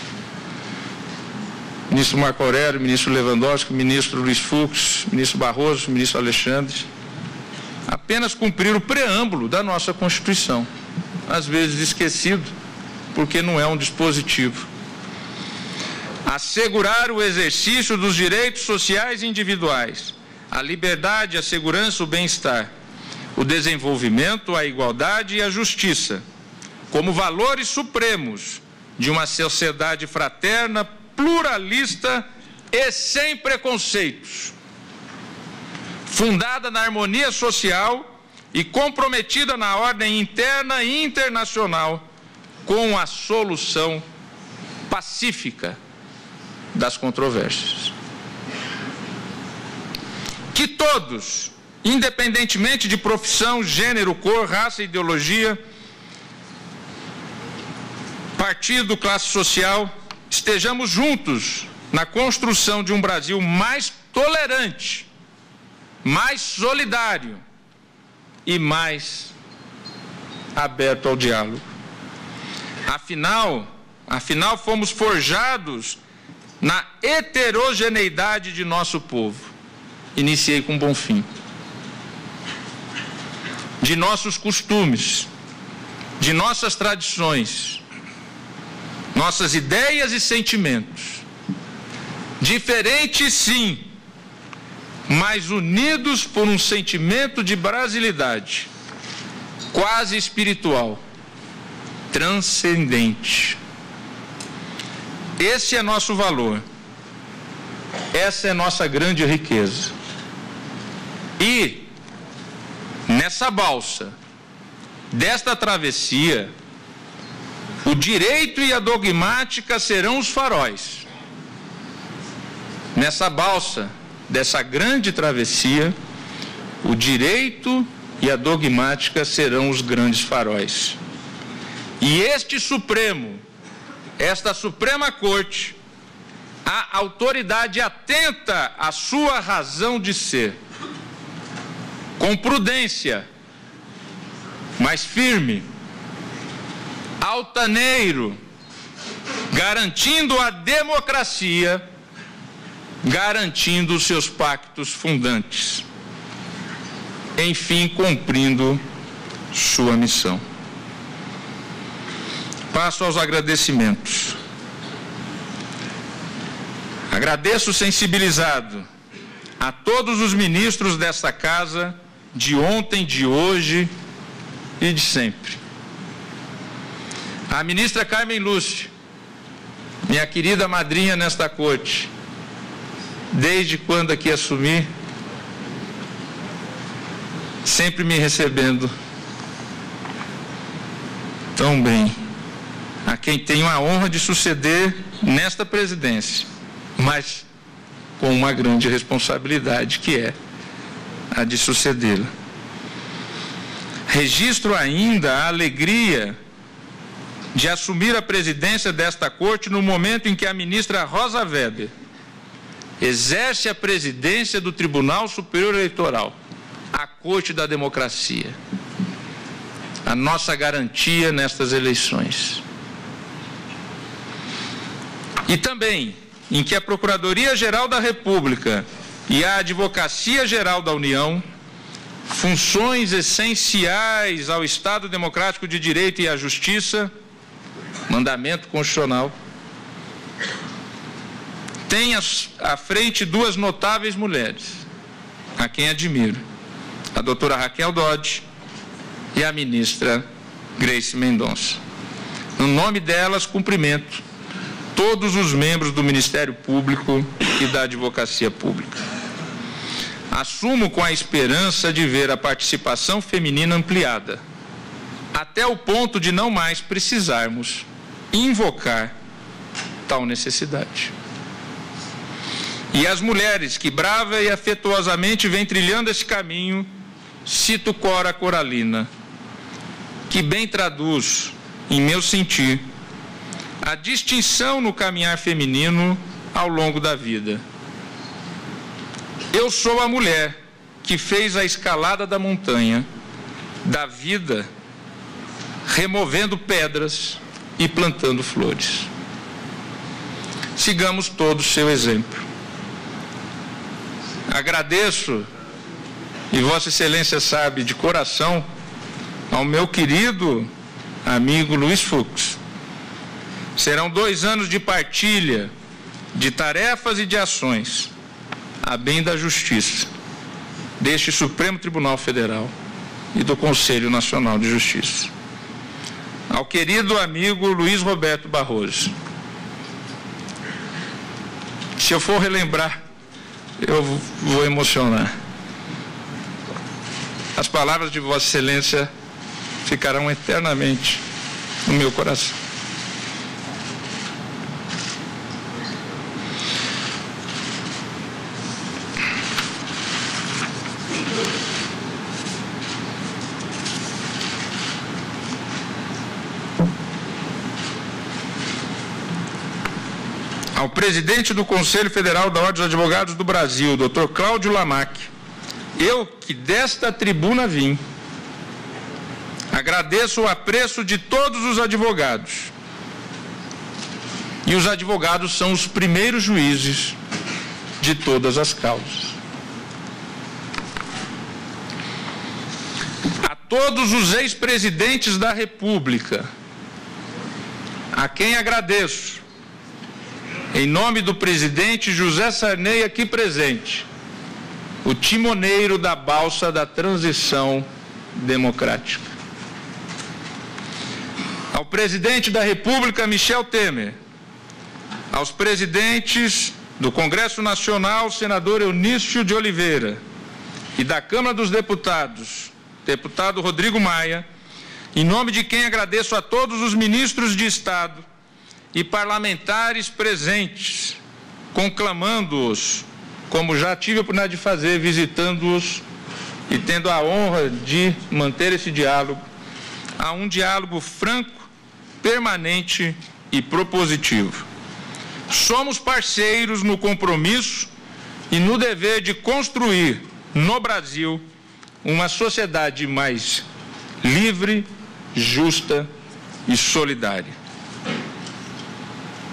ministro Marco Aurélio, ministro Lewandowski, ministro Luiz Fux, ministro Barroso, ministro Alexandre. Apenas cumprir o preâmbulo da nossa Constituição, às vezes esquecido, porque não é um dispositivo. Assegurar o exercício dos direitos sociais individuais, a liberdade, a segurança, o bem-estar, o desenvolvimento, a igualdade e a justiça, como valores supremos de uma sociedade fraterna, pluralista e sem preconceitos, fundada na harmonia social e comprometida na ordem interna e internacional com a solução pacífica das controvérsias. Que todos, independentemente de profissão, gênero, cor, raça, ideologia, partido, classe social, estejamos juntos na construção de um Brasil mais tolerante, mais solidário e mais aberto ao diálogo. Afinal, fomos forjados na heterogeneidade de nosso povo. Iniciei com Bonfim. De nossos costumes, de nossas tradições, nossas ideias e sentimentos. Diferentes, sim, mas unidos por um sentimento de brasilidade, quase espiritual, transcendente. Esse é nosso valor, essa é nossa grande riqueza. E, nessa balsa, desta travessia, o direito e a dogmática serão os faróis. Nessa balsa, dessa grande travessia, o direito e a dogmática serão os grandes faróis. E este Supremo, esta Suprema Corte, a autoridade atenta à sua razão de ser, com prudência, mas firme, altaneiro, garantindo a democracia, garantindo os seus pactos fundantes, enfim, cumprindo sua missão. Passo aos agradecimentos. Agradeço sensibilizado a todos os ministros desta casa, de ontem, de hoje e de sempre. A ministra Carmen Lúcia, minha querida madrinha nesta corte, desde quando aqui assumi, sempre me recebendo tão bem, a quem tenho a honra de suceder nesta presidência, mas com uma grande responsabilidade, que é a de sucedê-la. Registro ainda a alegria de assumir a presidência desta corte no momento em que a ministra Rosa Weber exerce a presidência do Tribunal Superior Eleitoral, a corte da democracia, a nossa garantia nestas eleições. E também em que a Procuradoria-Geral da República e a Advocacia-Geral da União, funções essenciais ao Estado Democrático de Direito e à Justiça, mandamento constitucional, tem à frente duas notáveis mulheres, a quem admiro, a doutora Raquel Dodge e a ministra Grace Mendonça. No nome delas, cumprimento todos os membros do Ministério Público e da Advocacia Pública. Assumo com a esperança de ver a participação feminina ampliada, até o ponto de não mais precisarmos invocar tal necessidade. E as mulheres que brava e afetuosamente vêm trilhando esse caminho, cito Cora Coralina, que bem traduz, em meu sentir, a distinção no caminhar feminino ao longo da vida. Eu sou a mulher que fez a escalada da montanha, da vida, removendo pedras e plantando flores. Sigamos todos seu exemplo. Agradeço, e Vossa Excelência sabe de coração, ao meu querido amigo Luiz Fux. Serão 2 anos de partilha, de tarefas e de ações, a bem da justiça, deste Supremo Tribunal Federal e do Conselho Nacional de Justiça. Ao querido amigo Luiz Roberto Barroso, se eu for relembrar, eu vou emocionar. As palavras de Vossa Excelência ficarão eternamente no meu coração. Ao presidente do Conselho Federal da Ordem dos Advogados do Brasil, Dr. Cláudio Lamac, eu que desta tribuna vim, agradeço o apreço de todos os advogados. E os advogados são os primeiros juízes de todas as causas. A todos os ex-presidentes da República, a quem agradeço, em nome do presidente José Sarney aqui presente, o timoneiro da balsa da transição democrática. Ao presidente da República, Michel Temer, aos presidentes do Congresso Nacional, senador Eunício de Oliveira, e da Câmara dos Deputados, deputado Rodrigo Maia, em nome de quem agradeço a todos os ministros de Estado e parlamentares presentes, conclamando-os, como já tive a oportunidade de fazer, visitando-os e tendo a honra de manter esse diálogo, a um diálogo franco, permanente e propositivo. Somos parceiros no compromisso e no dever de construir no Brasil uma sociedade mais livre, justa e solidária.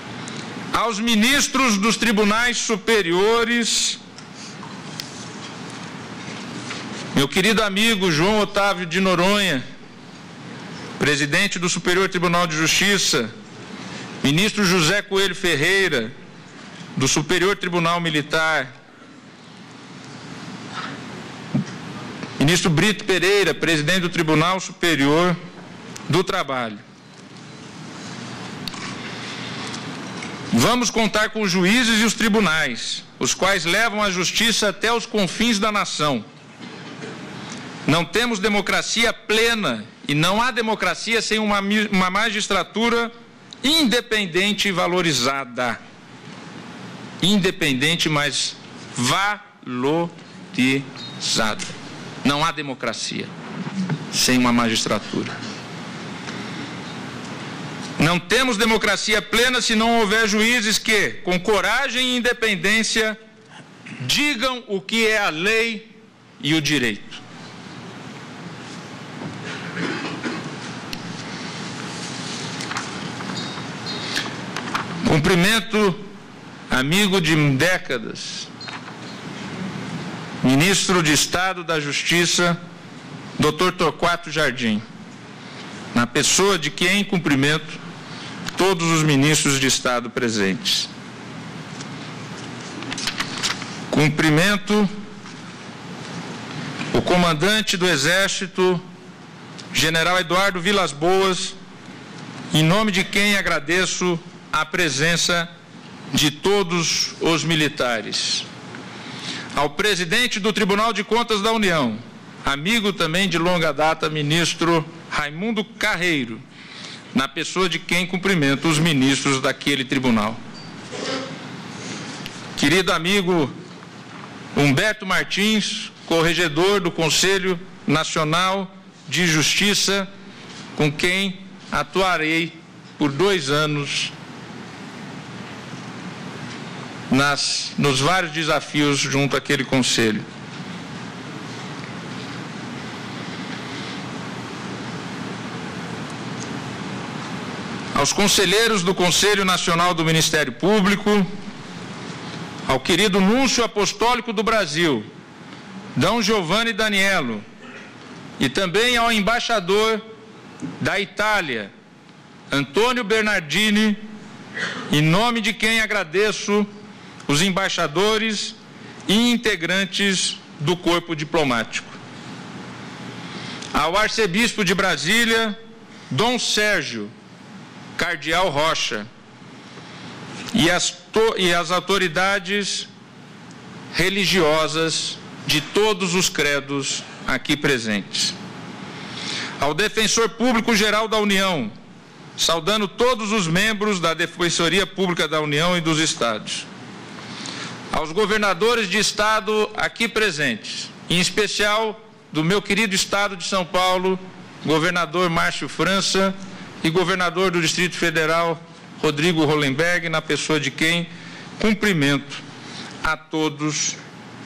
aos ministros dos tribunais superiores, meu querido amigo João Otávio de Noronha, presidente do Superior Tribunal de Justiça, ministro José Coelho Ferreira, do Superior Tribunal Militar, ministro Brito Pereira, presidente do Tribunal Superior do Trabalho. Vamos contar com os juízes e os tribunais, os quais levam a justiça até os confins da nação. Não temos democracia plena e não há democracia sem uma magistratura independente e valorizada. Independente, mas valorizada. Não há democracia sem uma magistratura. Não temos democracia plena se não houver juízes que, com coragem e independência, digam o que é a lei e o direito. Cumprimento, amigo de décadas, ministro de Estado da Justiça, Dr. Torquato Jardim, na pessoa de quem cumprimento todos os ministros de Estado presentes. Cumprimento o comandante do Exército, General Eduardo Vilas Boas, em nome de quem agradeço a presença de todos os militares. Ao presidente do Tribunal de Contas da União, amigo também de longa data, ministro Raimundo Carreiro, na pessoa de quem cumprimento os ministros daquele tribunal. Querido amigo Humberto Martins, corregedor do Conselho Nacional de Justiça, com quem atuarei por 2 anos nos vários desafios junto àquele conselho. Aos conselheiros do Conselho Nacional do Ministério Público, ao querido Núncio Apostólico do Brasil, D. Giovanni Daniello, e também ao embaixador da Itália, Antônio Bernardini, em nome de quem agradeço os embaixadores e integrantes do corpo diplomático. Ao arcebispo de Brasília, Dom Sérgio Cardeal Rocha, e as autoridades religiosas de todos os credos aqui presentes. Ao Defensor Público Geral da União, saudando todos os membros da Defensoria Pública da União e dos Estados. Aos governadores de Estado aqui presentes, em especial do meu querido Estado de São Paulo, governador Márcio França, e governador do Distrito Federal, Rodrigo Hollenberg, na pessoa de quem cumprimento a todos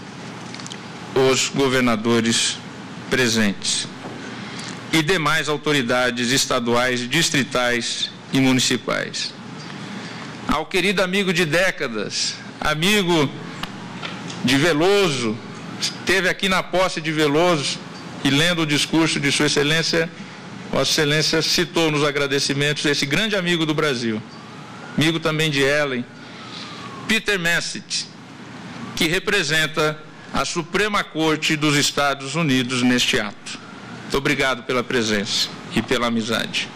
os governadores presentes e demais autoridades estaduais, distritais e municipais. Ao querido amigo de décadas, amigo de Veloso, esteve aqui na posse de Veloso e lendo o discurso de Sua Excelência, Vossa Excelência citou nos agradecimentos esse grande amigo do Brasil, amigo também de Ellen, Peter Messett, que representa a Suprema Corte dos Estados Unidos neste ato. Muito obrigado pela presença e pela amizade.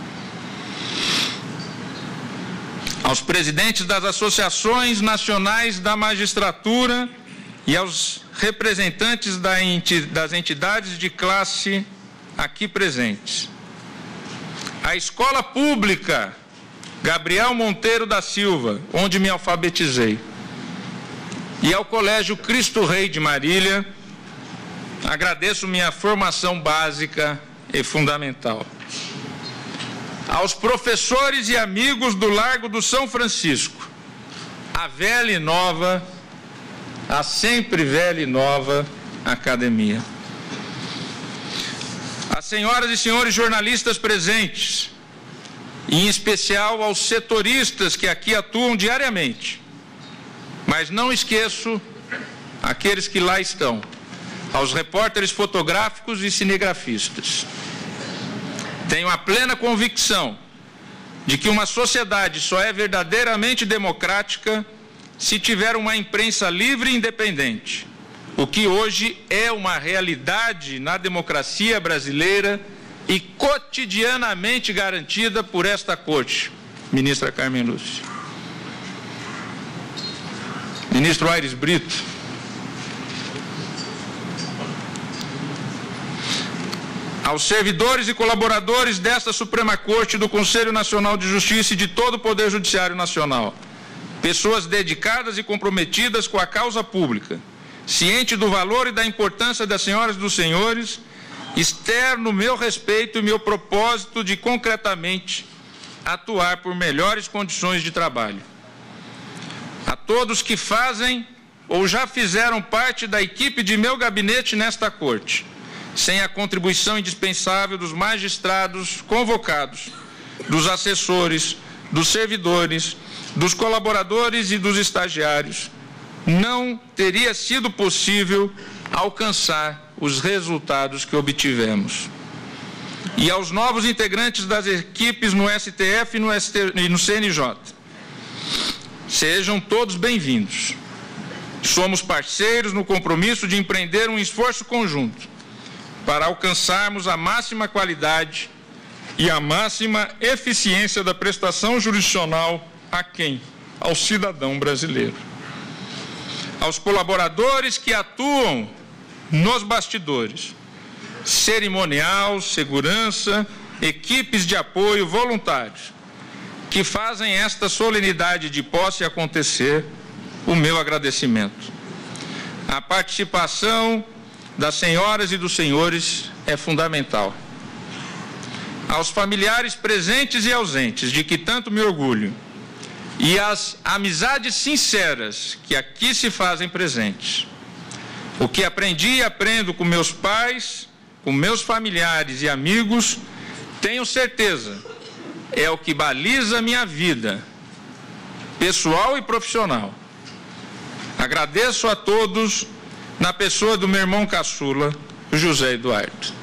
Aos presidentes das associações nacionais da magistratura e aos representantes das entidades de classe aqui presentes. A Escola Pública Gabriel Monteiro da Silva, onde me alfabetizei, e ao Colégio Cristo Rei de Marília, agradeço minha formação básica e fundamental. Aos professores e amigos do Largo do São Francisco, a velha e nova, a sempre velha e nova academia. As senhoras e senhores jornalistas presentes, e em especial aos setoristas que aqui atuam diariamente. Mas não esqueço aqueles que lá estão, aos repórteres fotográficos e cinegrafistas. Tenho a plena convicção de que uma sociedade só é verdadeiramente democrática se tiver uma imprensa livre e independente, o que hoje é uma realidade na democracia brasileira e cotidianamente garantida por esta Corte, ministra Carmen Lúcia. Ministro Aires Brito, aos servidores e colaboradores desta Suprema Corte, do Conselho Nacional de Justiça e de todo o Poder Judiciário Nacional, pessoas dedicadas e comprometidas com a causa pública, ciente do valor e da importância das senhoras e dos senhores, externo meu respeito e meu propósito de concretamente atuar por melhores condições de trabalho. A todos que fazem ou já fizeram parte da equipe de meu gabinete nesta Corte, sem a contribuição indispensável dos magistrados convocados, dos assessores, dos servidores, dos colaboradores e dos estagiários, não teria sido possível alcançar os resultados que obtivemos. E aos novos integrantes das equipes no STF e no CNJ, sejam todos bem-vindos. Somos parceiros no compromisso de empreender um esforço conjunto para alcançarmos a máxima qualidade e a máxima eficiência da prestação jurisdicional a quem? Ao cidadão brasileiro. Aos colaboradores que atuam nos bastidores, cerimonial, segurança, equipes de apoio, voluntários, que fazem esta solenidade de posse acontecer, o meu agradecimento. A participação das senhoras e dos senhores é fundamental. Aos familiares presentes e ausentes, de que tanto me orgulho, e às amizades sinceras que aqui se fazem presentes. O que aprendi e aprendo com meus pais, com meus familiares e amigos, tenho certeza, é o que baliza minha vida, pessoal e profissional. Agradeço a todos, na pessoa do meu irmão caçula, José Eduardo.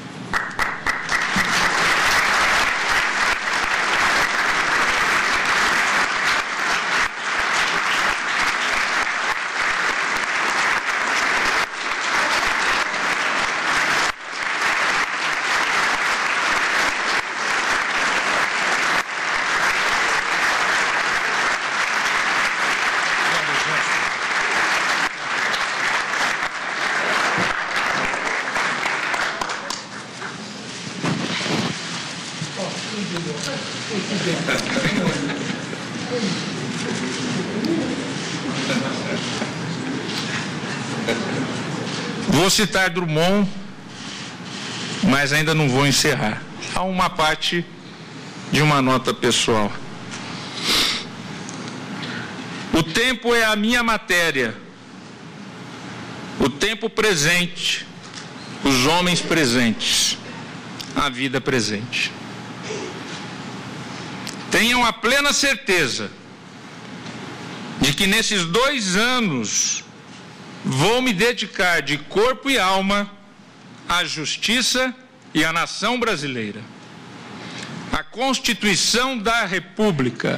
Vou citar Drummond, mas ainda não vou encerrar. Há uma parte de uma nota pessoal. O tempo é a minha matéria, o tempo presente, os homens presentes, a vida presente. Tenham a plena certeza de que nesses 2 anos vou me dedicar de corpo e alma à justiça e à nação brasileira. A Constituição da República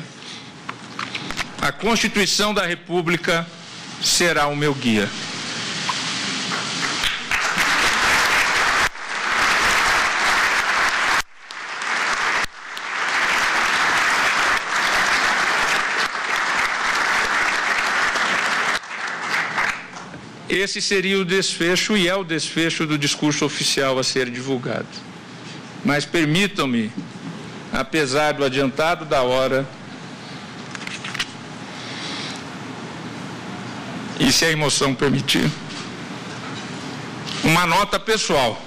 será o meu guia. Esse seria o desfecho, e é o desfecho do discurso oficial a ser divulgado. Mas permitam-me, apesar do adiantado da hora, e se a emoção permitir, uma nota pessoal.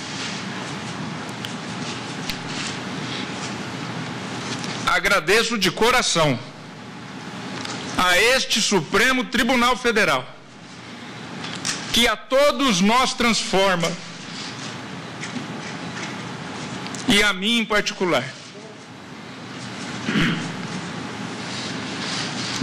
Agradeço de coração a este Supremo Tribunal Federal, que a todos nós transforma, e a mim em particular,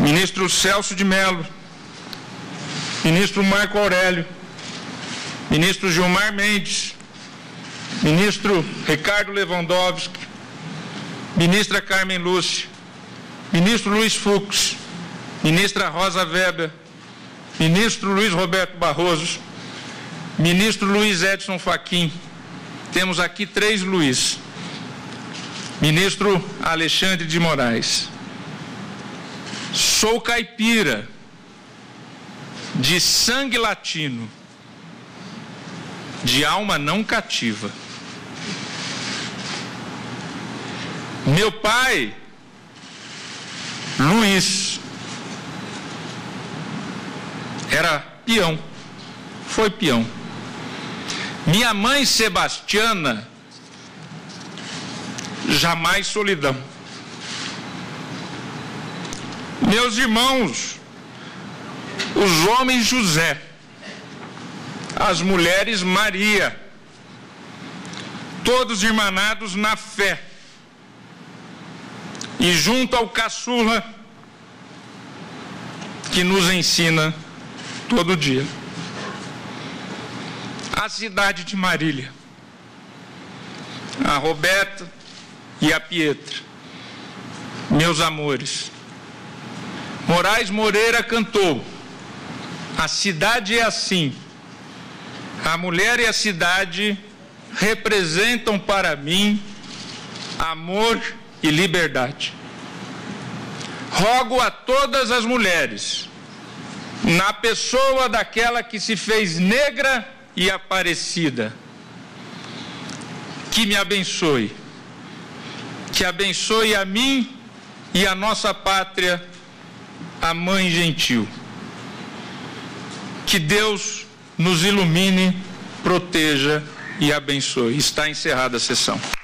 ministro Celso de Mello, ministro Marco Aurélio, ministro Gilmar Mendes, ministro Ricardo Lewandowski, ministra Carmen Lúcia, ministro Luiz Fux, ministra Rosa Weber, ministro Luiz Roberto Barroso, ministro Luiz Edson Fachin, temos aqui 3 Luiz, ministro Alexandre de Moraes. Sou caipira, de sangue latino, de alma não cativa. Meu pai, Luiz, era peão, foi peão. Minha mãe, Sebastiana, jamais solidão. Meus irmãos, os homens José, as mulheres Maria, todos irmanados na fé, e junto ao caçula que nos ensina todo dia. A cidade de Marília, a Roberta e a Pietra, meus amores. Moraes Moreira cantou: a cidade é assim, a mulher e a cidade representam para mim amor e liberdade. Rogo a todas as mulheres, na pessoa daquela que se fez negra e aparecida, que me abençoe, que abençoe a mim e a nossa pátria, a Mãe Gentil. Que Deus nos ilumine, proteja e abençoe. Está encerrada a sessão.